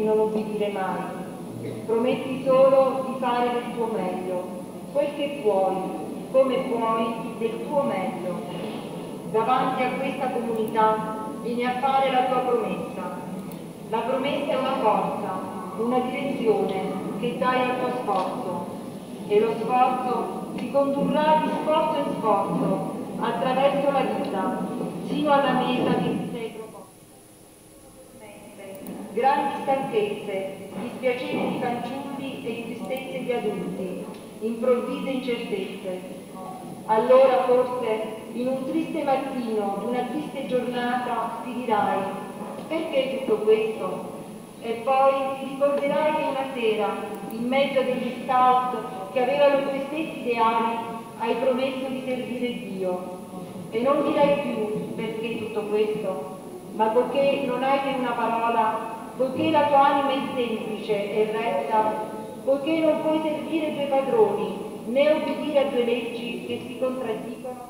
non obbedire mai. Prometti solo di fare del tuo meglio, quel che puoi, come puoi, del tuo meglio. Davanti a questa comunità vieni a fare la tua promessa. La promessa è una forza, una direzione che dai al tuo sforzo, e lo sforzo ti condurrà di sforzo in sforzo attraverso la vita, sino alla meta che ti sei proposto. Grandi stanchezze, dispiaceri di fanciulli e tristezze di adulti, improvvise incertezze. Allora forse, in un triste mattino, di una triste giornata, ti dirai: perché tutto questo? E poi ti ricorderai che una sera, in mezzo a degli scout che avevano i tuoi stessi ideali, hai promesso di servire Dio. E non dirai più perché tutto questo, ma poiché non hai per una parola, poiché la tua anima è semplice e retta, poiché non puoi servire due padroni, né obbedire a due leggi che si contraddicono.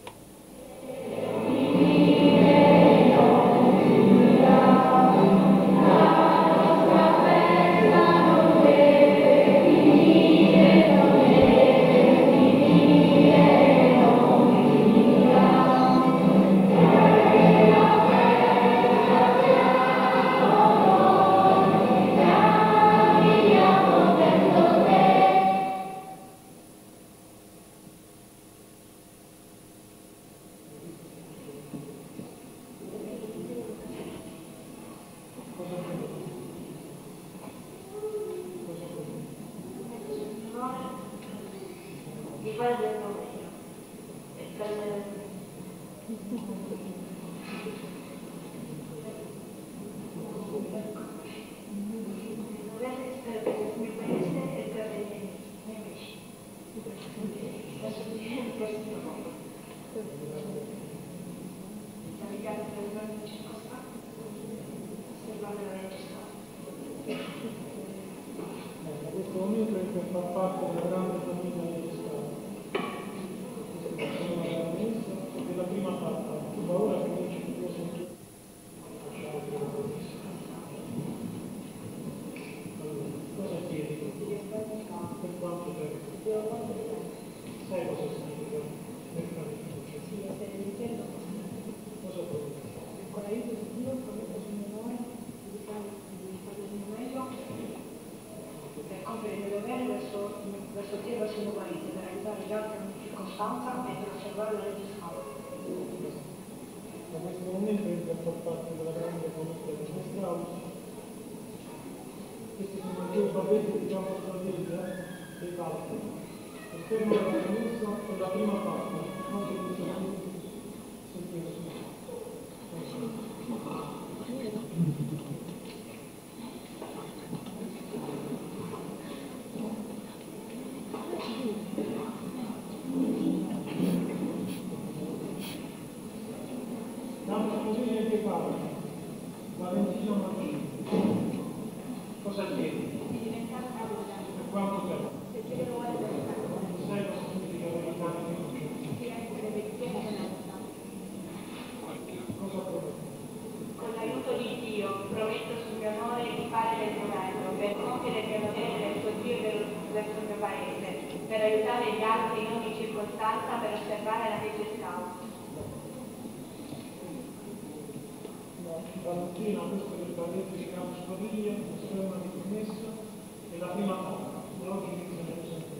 Per aiutare gli altri in ogni circostanza, per osservare la legge scout. Valentina, questo che va detto si chiama Stoviglia, estrema di permesso, e la prima tappa, oggi inizia nel sentire.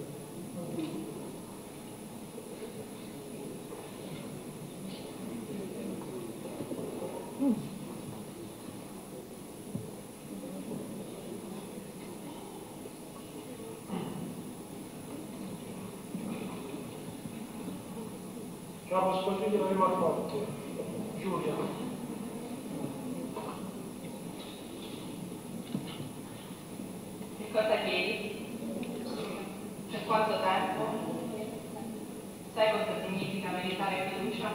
Ciao, Stoviglia, la prima tappa. Giulia. Cosa chiedi? Per quanto tempo? Sai cosa significa meritare fiducia?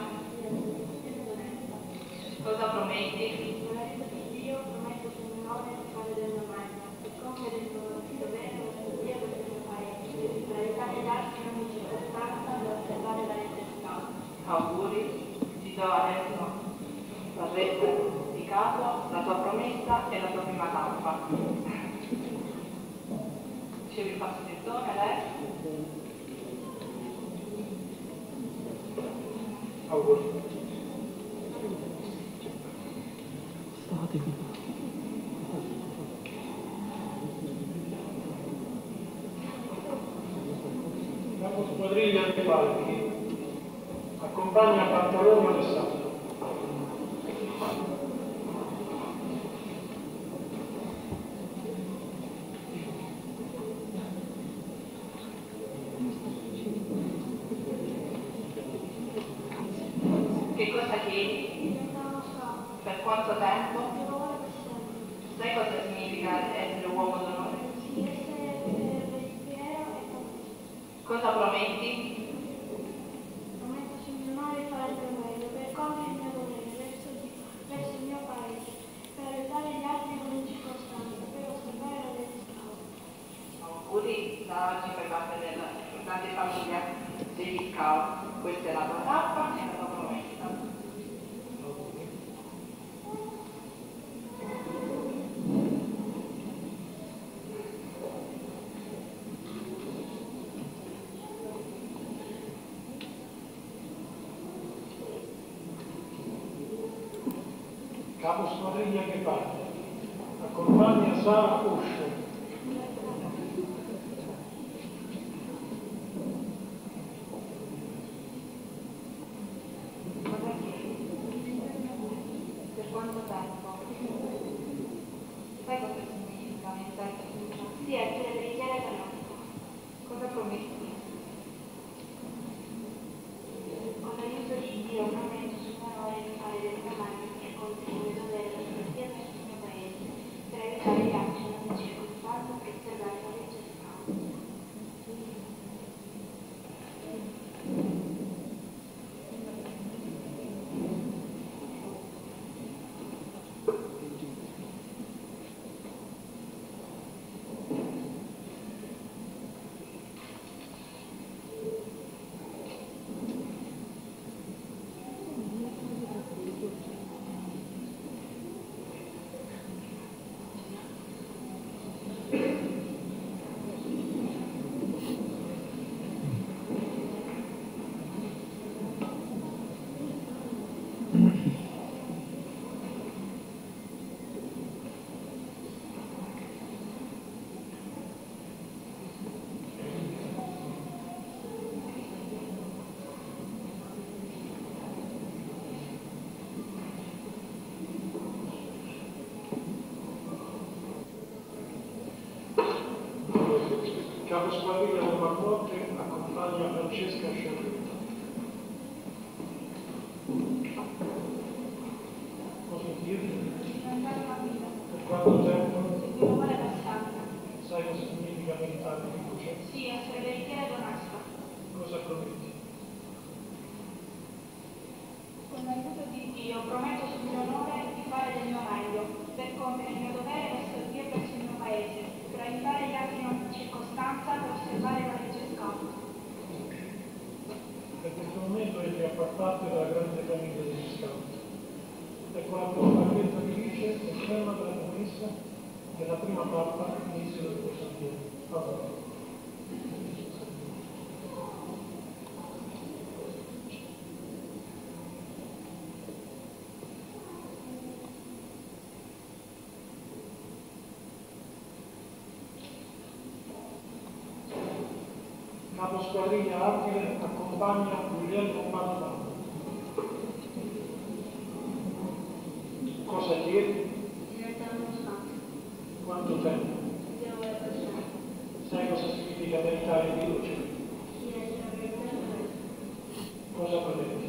Cosa prometti? Io prometto sul mio nome di fare del mio meglio, di compiere il mio dovere verso Dio e verso il mio paese, per aiutare gli altri in ogni circostanza, per osservare la legge scout. Auguri, ti do adesso la retta di capo, la tua promessa e la tua prima tappa. Io vi passo il dono adesso. Auguri. Capo squadriglia dei palchi accompagna Pantalone Alessandro. Che cosa chiedi? Per quanto tempo? Sai cosa significa essere uomo d'onore? Cosa prometti? Prometto sul mio nome di fare il mio meglio per compiere il mio dovere verso, verso il mio paese, per aiutare gli altri con ogni circostanza, per osservare la legge scavo. Auguri, da oggi fai parte della grande famiglia degli scout. Questa è la tua tappa e la tua promessa. Capo squadriglia che parte accompagna Sara Uscio. Per quanto tempo? Sai cosa significa mettere fiducia? Sì, essere veritiera e canonico. Cosa prometti? Con l'aiuto di Dio prometto sul mio onore di fare del mio meglio per compiere il mio dovere sia verso il mio paese, per aiutare gli altri in ogni circostanza, per osservare la legge scavo. Capo squadriglia del Marmotte accompagna Francesca Sciarretta. Cosa chiedi? Diventare una guida. Per quanto tempo? Il mio nome è abbastanza. Sai cosa significa meritare fiducia? Sì, essere veritiera ed onesta. Cosa prometti? Con l'aiuto di Dio prometto sul mio onore di fare del mio meglio, per compiere il mio dovere verso Dio e verso il mio paese, per aiutare gli altri in ogni circostanza, per osservare la legge scavo. Per questo momento egli a far parte della grande famiglia degli scout. Ecco la tua targhetta di dice conferma della promessa della prima tappa inizio del tuo sentiero. Allora. Capo squadriglia Abile accompagna Guglielmo Pantano. Cosa chiedi? Diventare uno scout. Quanto tempo? Dio vuole persone. Sai cosa significa meritare fiducia? Sì, essere veritiera e onesta. Cosa prometti?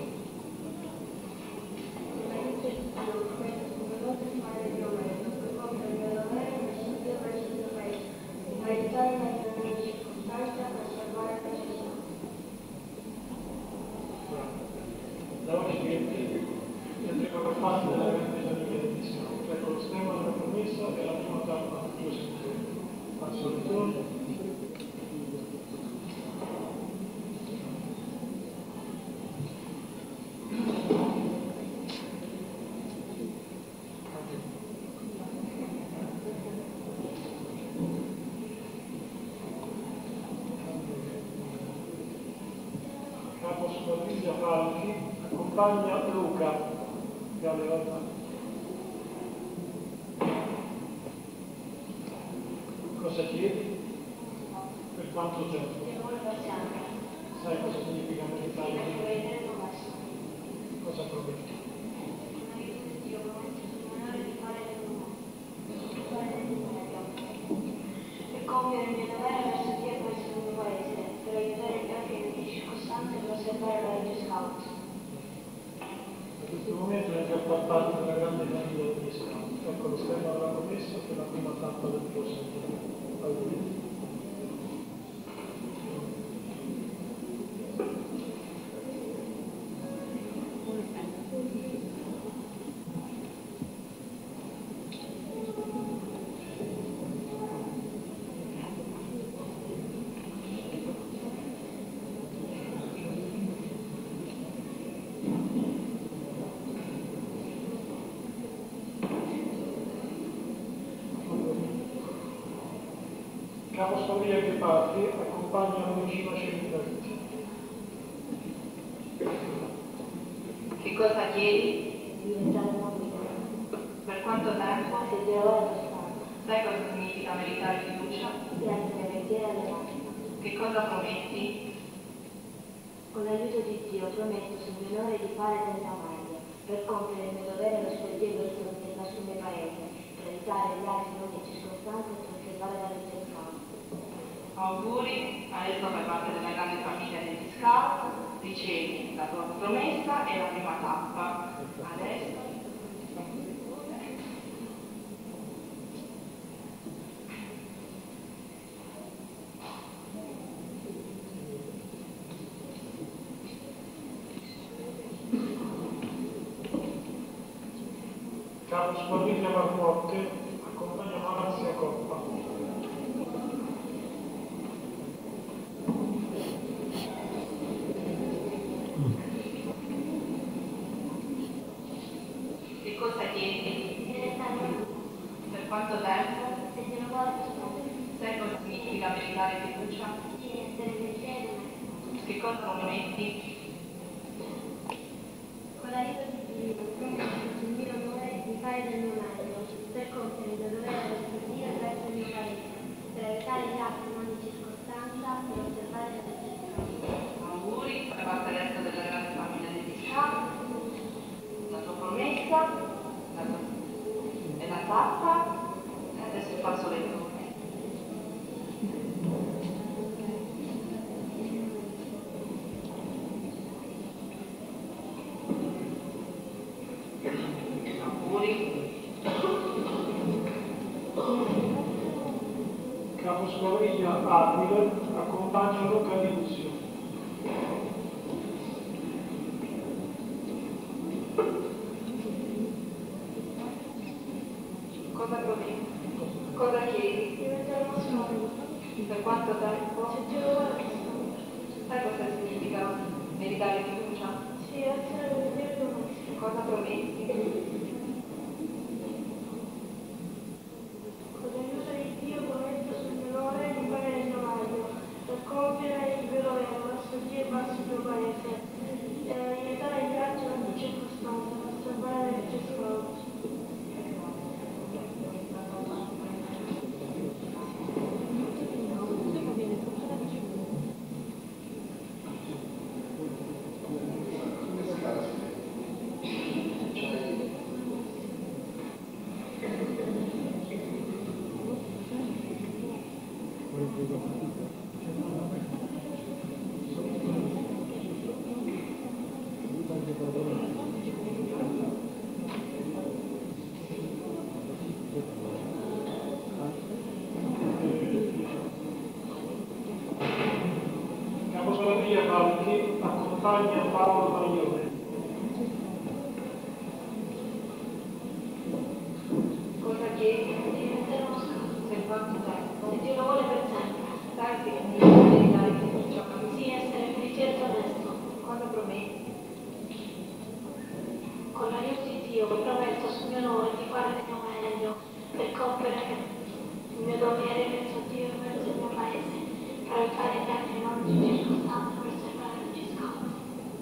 Con l'aiuto di Dio prometto sul mio nome di fare il mio meglio, per compiere il mio dovere verso Dio e verso il mio paese, per aiutare gli altri in ogni circostanza, per osservare la legge scavo. Da oggi ti entriamo per parte della grande famiglia di Cristo. Ecco lo stemma della promessa e la prima tappa del tuo sentiero. Passo il ritorno. Sboriglia Falchi accompagna Luca. Viale Valtà. Cosa chiedi? Per quanto tempo? Sai cosa significa meritare? Cosa prometti? Per compiere il mio dovere verso Dio e verso il mio paese, per aiutare gli altri nelle circostanze e per osservare la legge scout. In questo momento è già far parte della grande famiglia degli scout. Ecco lo stemma della promessa che è la prima tappa del tuo Signore. Auguri. Caposfamiglia che parti accompagna Luigino Centraletti. Che cosa chiedi? Diventare morbida. Per quanto tempo? Se Dio vuole lo stato. Sai cosa significa meritare fiducia? Di essere vecchiera alle mani. Che cosa prometti? Con l'aiuto di Dio prometto sul mio onore di fare del mio meglio, per compiere il mio dovere verso Dio e verso il mio paese, per aiutare gli altri in ogni circostanza e per osservare la legge scout. Auguri, adesso fai parte della grande famiglia degli scout, ricevi la tua promessa e la prima tappa. Adesso Caposfamiglia Marmotte accompagna Marazia Coppa. che cosa chiedi? Diventare morbida. Per quanto tempo? Se Dio lo vuole lo stato. Sai cosa significa meritare fiducia? Di essere vecchiera alle mani. Che cosa prometti? Con l'aiuto di Dio prometto sul mio onore di fare del mio meglio, per compiere il mio dovere verso Dio e verso il mio paese, per aiutare gli altri in ogni circostanza e per osservare la legge scout. Auguri, fai parte adesso della grande famiglia degli scout, la tua promessa, la tua... e la tappa, e adesso il passo lettore. Caposfamiglia Abile accompagna Luca Di Luzio. Cosa prometti? Cosa chiedi? Diventare uno scout. Per quanto tempo? Se Dio lo vuole lo stato. Sai cosa significa meritare fiducia? Sì, essere vecchiera alle mani. Cosa prometti? Con l'aiuto di Dio prometto sul mio onore di fare il mio meglio, per compiere il mio dovere verso Dio e verso il mio paese, per aiutare gli altri in ogni circostanza, per osservare la legge scout. Caposfamiglia Falchi accompagna Paolo Maglione. Cosa chiedi? Diventare uno scout. Per quanto tempo? Se Dio lo vuole per sempre. Sai che significa meritare fiducia? Sì, essere felice e onesto. Cosa prometti? Con l'aiuto di Dio prometto sul mio onore di fare del mio meglio, per compiere il mio dovere verso Dio e verso il mio paese, per aiutare gli altri in ogni circostanza, per osservare la legge scout.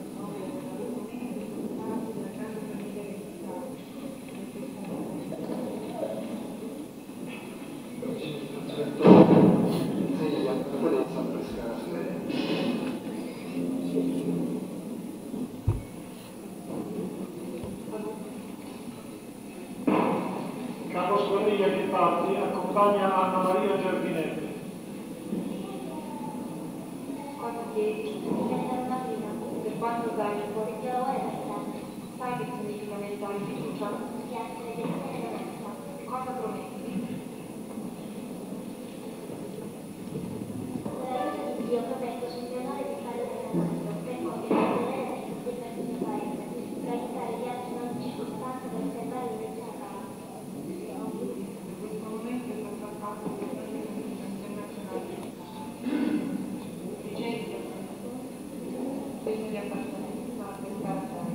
accompagna Anna Maria Giardinelli. Cosa chiedi? Per quanto tempo? Sai che significa meritare fiducia? Cosa prometti? Io prometto sul mio onore di fare del nostro per compiere il dovere verso tutti per il mio paese, per aiutare gli altri in ogni circostanza per osservare le leggi a casa. In questo momento è stato fatto un organismo internazionale. Licenzia, segno di appartenenza del carattere.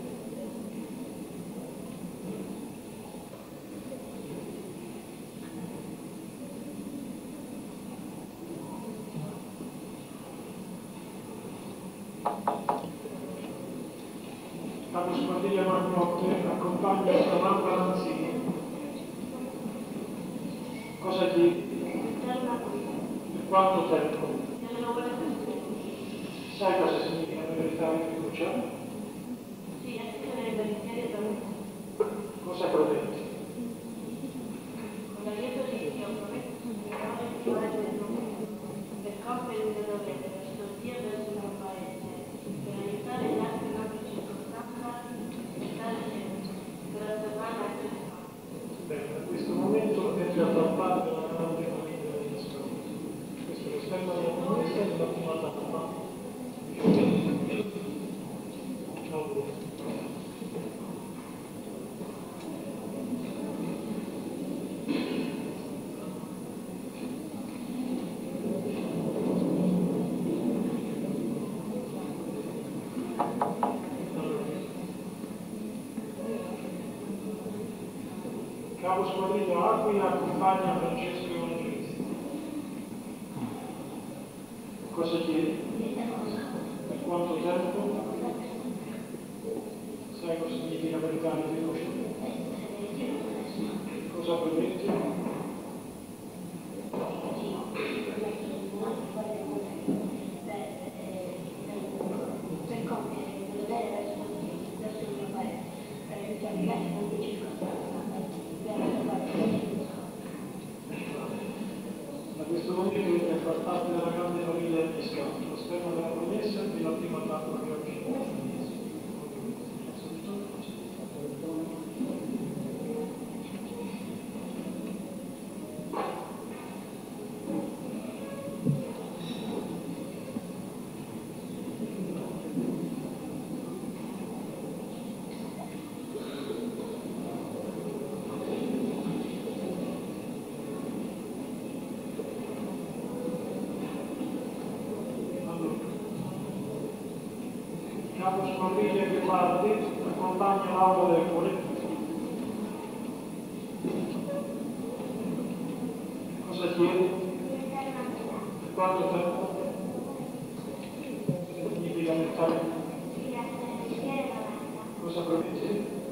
Capo Squadriglia Marcotte accompagna Samantha Lanzini. Cosa chiedi? Per quanto tempo? Sai cosa significa meritare fiducia? Sì, essere beneficiario da Cosa prometti? con l'aiuto di Dio prometto sul mio onore di fare del nome per compiere il mio dovere verso Dio e verso il mio paese, per aiutare gli altri in ogni circostanza, per dare fiducia, per osservare la giustizia. Bene, da questo momento entri a far parte della grande famiglia degli Scouti. Questo è lo stemma della comunità e della prima tappa. Auguri. Capo Squadriglia Aquila accompagna Francesco Evangelisti. Cosa chiedi? Per quanto tempo? Sai cosa significa meritare fiducia? Cosa prometti? Per compiere il dovere verso il mio paese, per aiutare gli altri in ogni circostanza, per osservare le leggi. Da questo momento entri a far parte della grande famiglia degli Scouti. Lo stemma della promessa e la prima tappa che oggi Capo Squadriglia Ghipardi accompagna Laura Lepore. Cosa chiedi? Per quanto tempo? Significa meritare? Cosa prometti?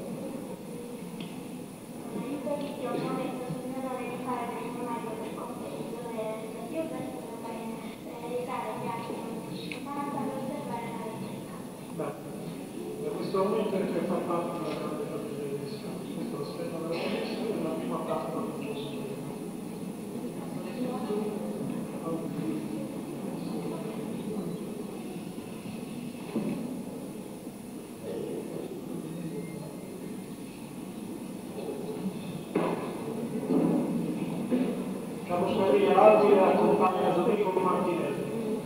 L'aiuto di Dio prometto sul mio onore di fare del mio meglio per compiere il dovere verso Dio e verso il mio paese, per aiutare gli altri in ogni circostanza, per osservare la legge. Beh, da questo momento entri a far parte della grande famiglia degli Scouti. Questo è lo stemma della promessa e la prima tappa del tuo studio. Capo Squadriglia Aquila accompagna Domenico Martinelli.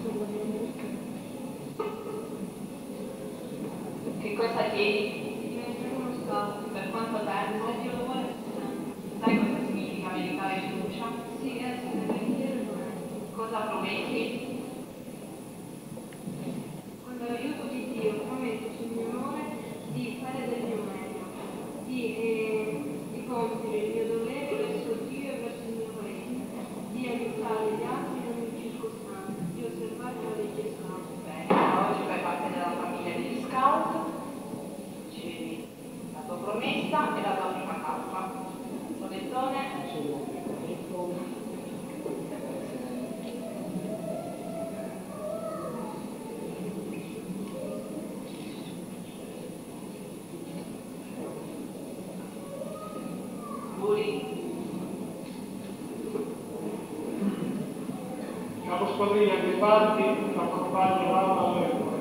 Che cosa chiedi? Diventare uno scout. Per quanto tempo? Se Dio lo vuole, Sai cosa significa meritare fiducia? sì, essere beneficiario da Cosa prometti? Con l'aiuto di Dio prometto sul mio onore di fare del mio meglio, di, eh, di compiere il mio dovere verso Dio e verso il mio paese, di aiutare gli altri in ogni circostanza, di osservare la legge scout. Bene, oggi fai parte della famiglia degli Scout. Ci Capo squadriglia dei parti accompagna l'Aula all'Ercole.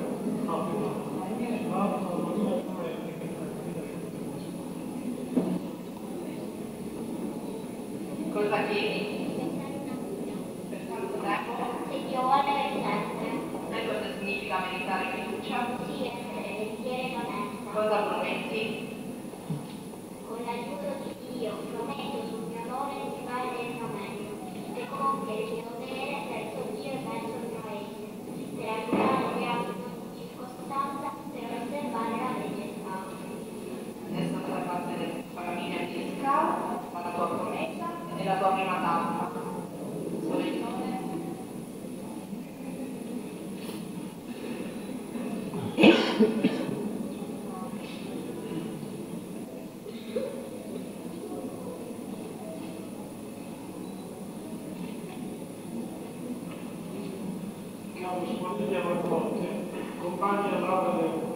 Cosa chiedi? Per quanto tempo? Se Dio vuole per sempre. Sai cosa significa meritare fiducia? Sì, essere veritiera ed onesta. Cosa prometti? Con l'aiuto di Dio prometto sul mio onore di fare del mio meglio, per compiere il mio dovere verso Dio e verso il mio paese, per aiutare gli altri in ogni circostanza, per osservare la legge scout. Adesso fai parte della famiglia di Scout, fa la tua promessa e la tua prima tappa. Solennione. Capo squadriglia Marcotte, compagni dell'Aula dell'Ercole.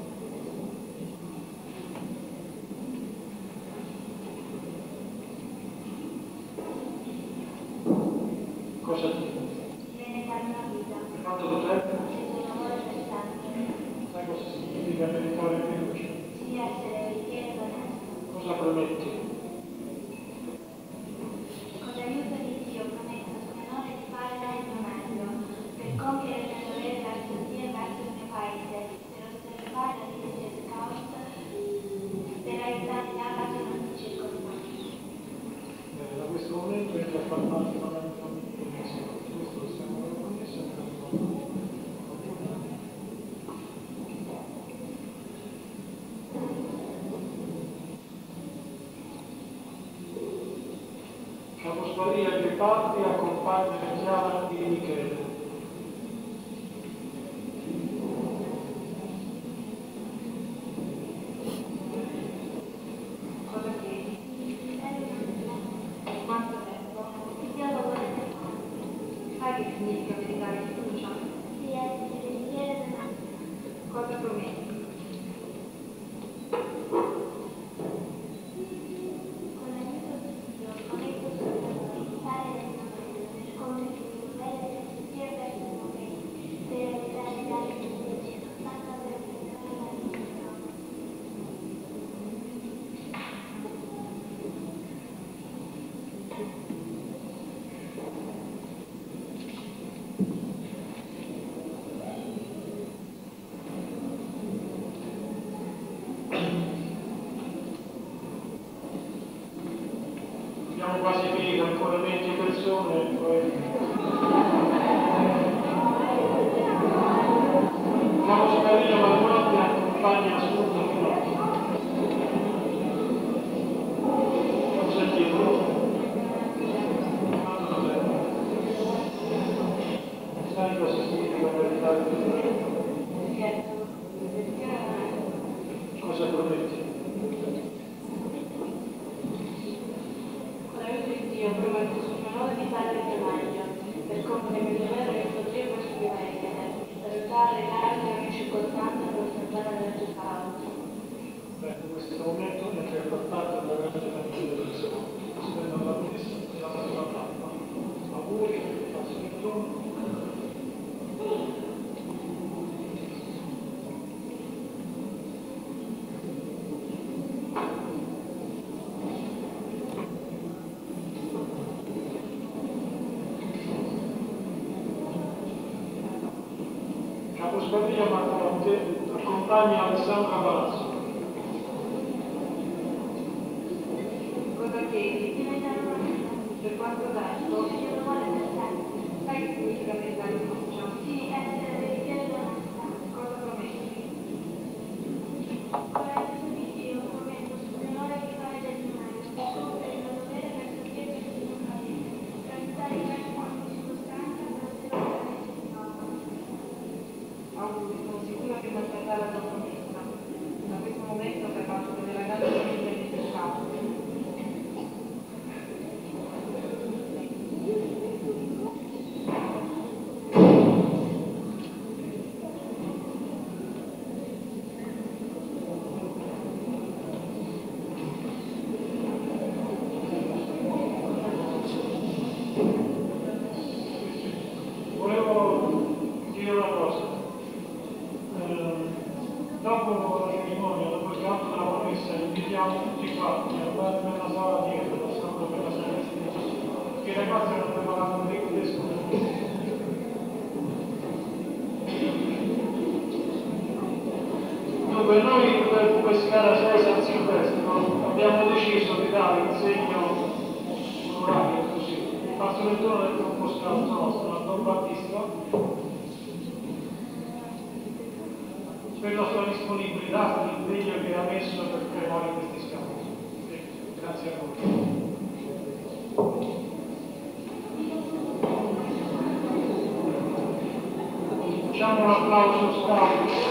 Cosa ti? Viene dalla mia vita, Per quanto tempo? se sono onore per sempre. Sai cosa significa meritare fiducia? Sì, essere veritiera ed onesta. Cosa prometti? Con l'aiuto di Dio prometto sul mio onore di fare del mio meglio, per compiere il mio dovere verso Dio e verso il mio paese, per osservare la legge scout, per aiutare gli altri in ogni circostanza. Bene, da questo momento entra a far parte della mia famiglia. Questo lo stiamo riconoscendo e non Capo squadriglia dei parti accompagna Chiara di Michele. Cosa chiedi? Per quanto tempo? Dio lo vuole per noi. Sai che significa meritare fiducia? Sì, essere veritiera ed onesta. Cosa prometti? Con l'aiuto di Dio prometto sul mio onore di fare del mio meglio, per compiere il mio dovere verso Dio e verso il mio paese, per aiutare gli altri in ogni circostanza, per osservare la legge scout. Abbiamo quasi finito, ancora venti persone, poi... Capo squadriglia Marcotte accompagna Assunta Finocchio. Cosa chiedo? Quanto tempo? Sai cosa significa meritare fiducia? Sì, essere veritiera ed onesta. Cosa prometti? Con l'aiuto di Dio prometto sul mio onore di fare del mio meglio, per compiere il mio dovere verso Dio e verso il mio paese, per aiutare gli altri in ogni circostanza, per osservare la legge scout. Beh, in questo momento mi è parte della grande famiglia del Signore. Si vede alla messa e alla prima tappa. Auguri, passo il turno. Capo squadriglia Marcotte accompagna Alessandra Palazzo. Cosa chiedi? Viene dalla mia vita, Per quanto tempo? se Dio lo vuole per sempre. Sai che significa meritare fiducia? Sì, essere veritiera ed onesta. Cosa prometti? Con l'aiuto di Dio prometto sul mio onore di fare del mio meglio, per compiere il mio dovere verso Dio e verso il mio paese, per aiutare gli altri in ogni circostanza, per osservare la legge scout. Auguri, sono sicura che manterrai la tua promessa. Da questo momento fai parte della grande famiglia di Scout. Dopo la cerimonia, dopo il canto della promessa, invitiamo tutti quanti a andare nella sala dietro, passando per la sagrestia, che i ragazzi hanno preparato un ricco discorso. Dunque, noi per questa sei San Silvestro abbiamo deciso di dare il segno onorario così, il pastorettore del gruppo scout nostro, a Don Battista, per la sua disponibilità, per l'impegno che ha messo per creare questi scambi. Grazie a voi. Facciamo un applauso scout.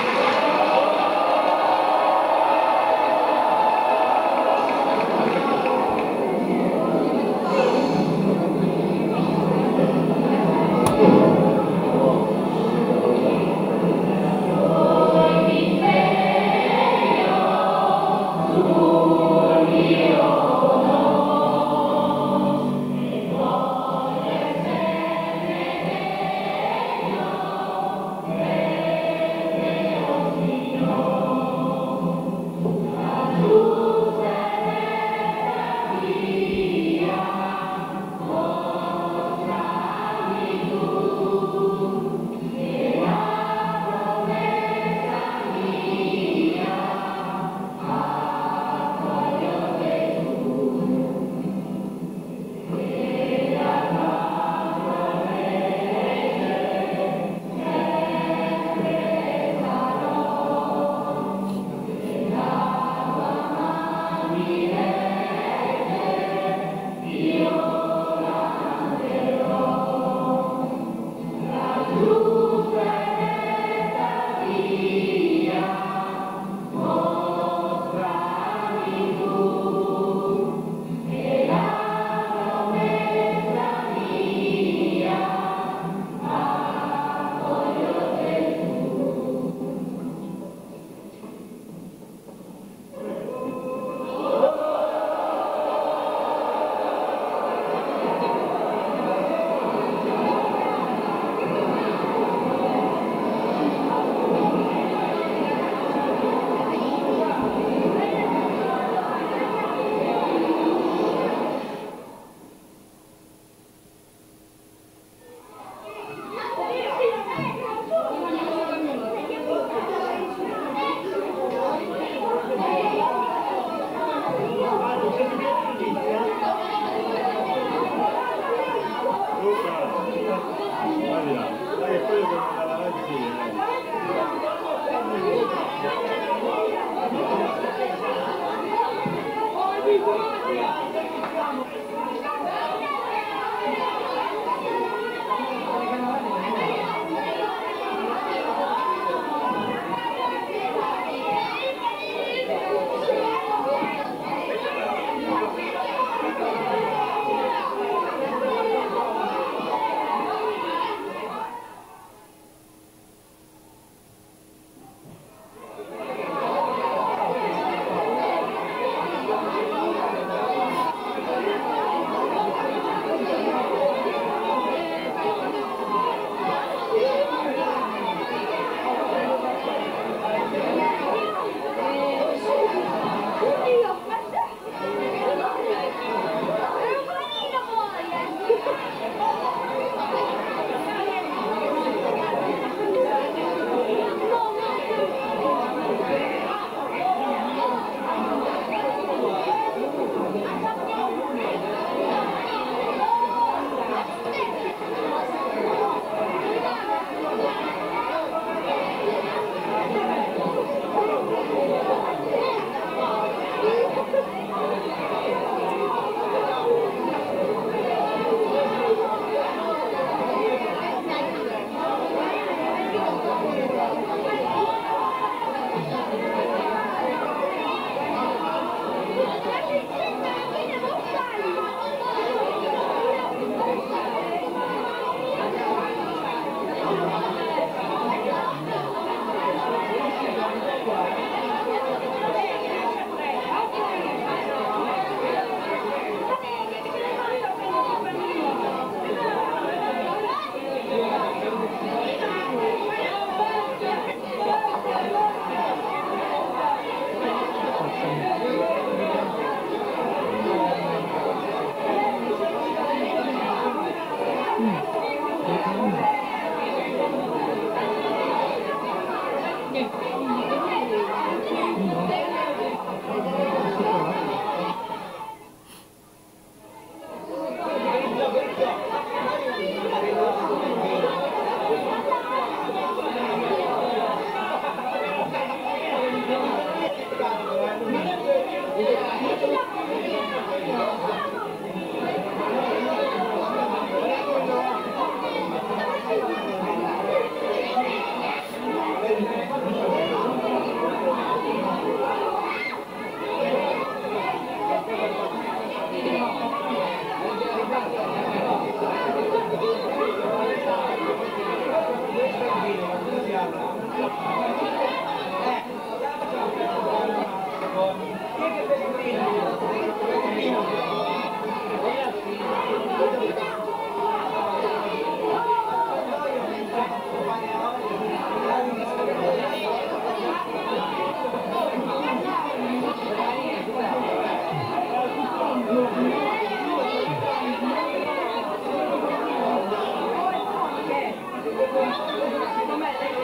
Secondo me lei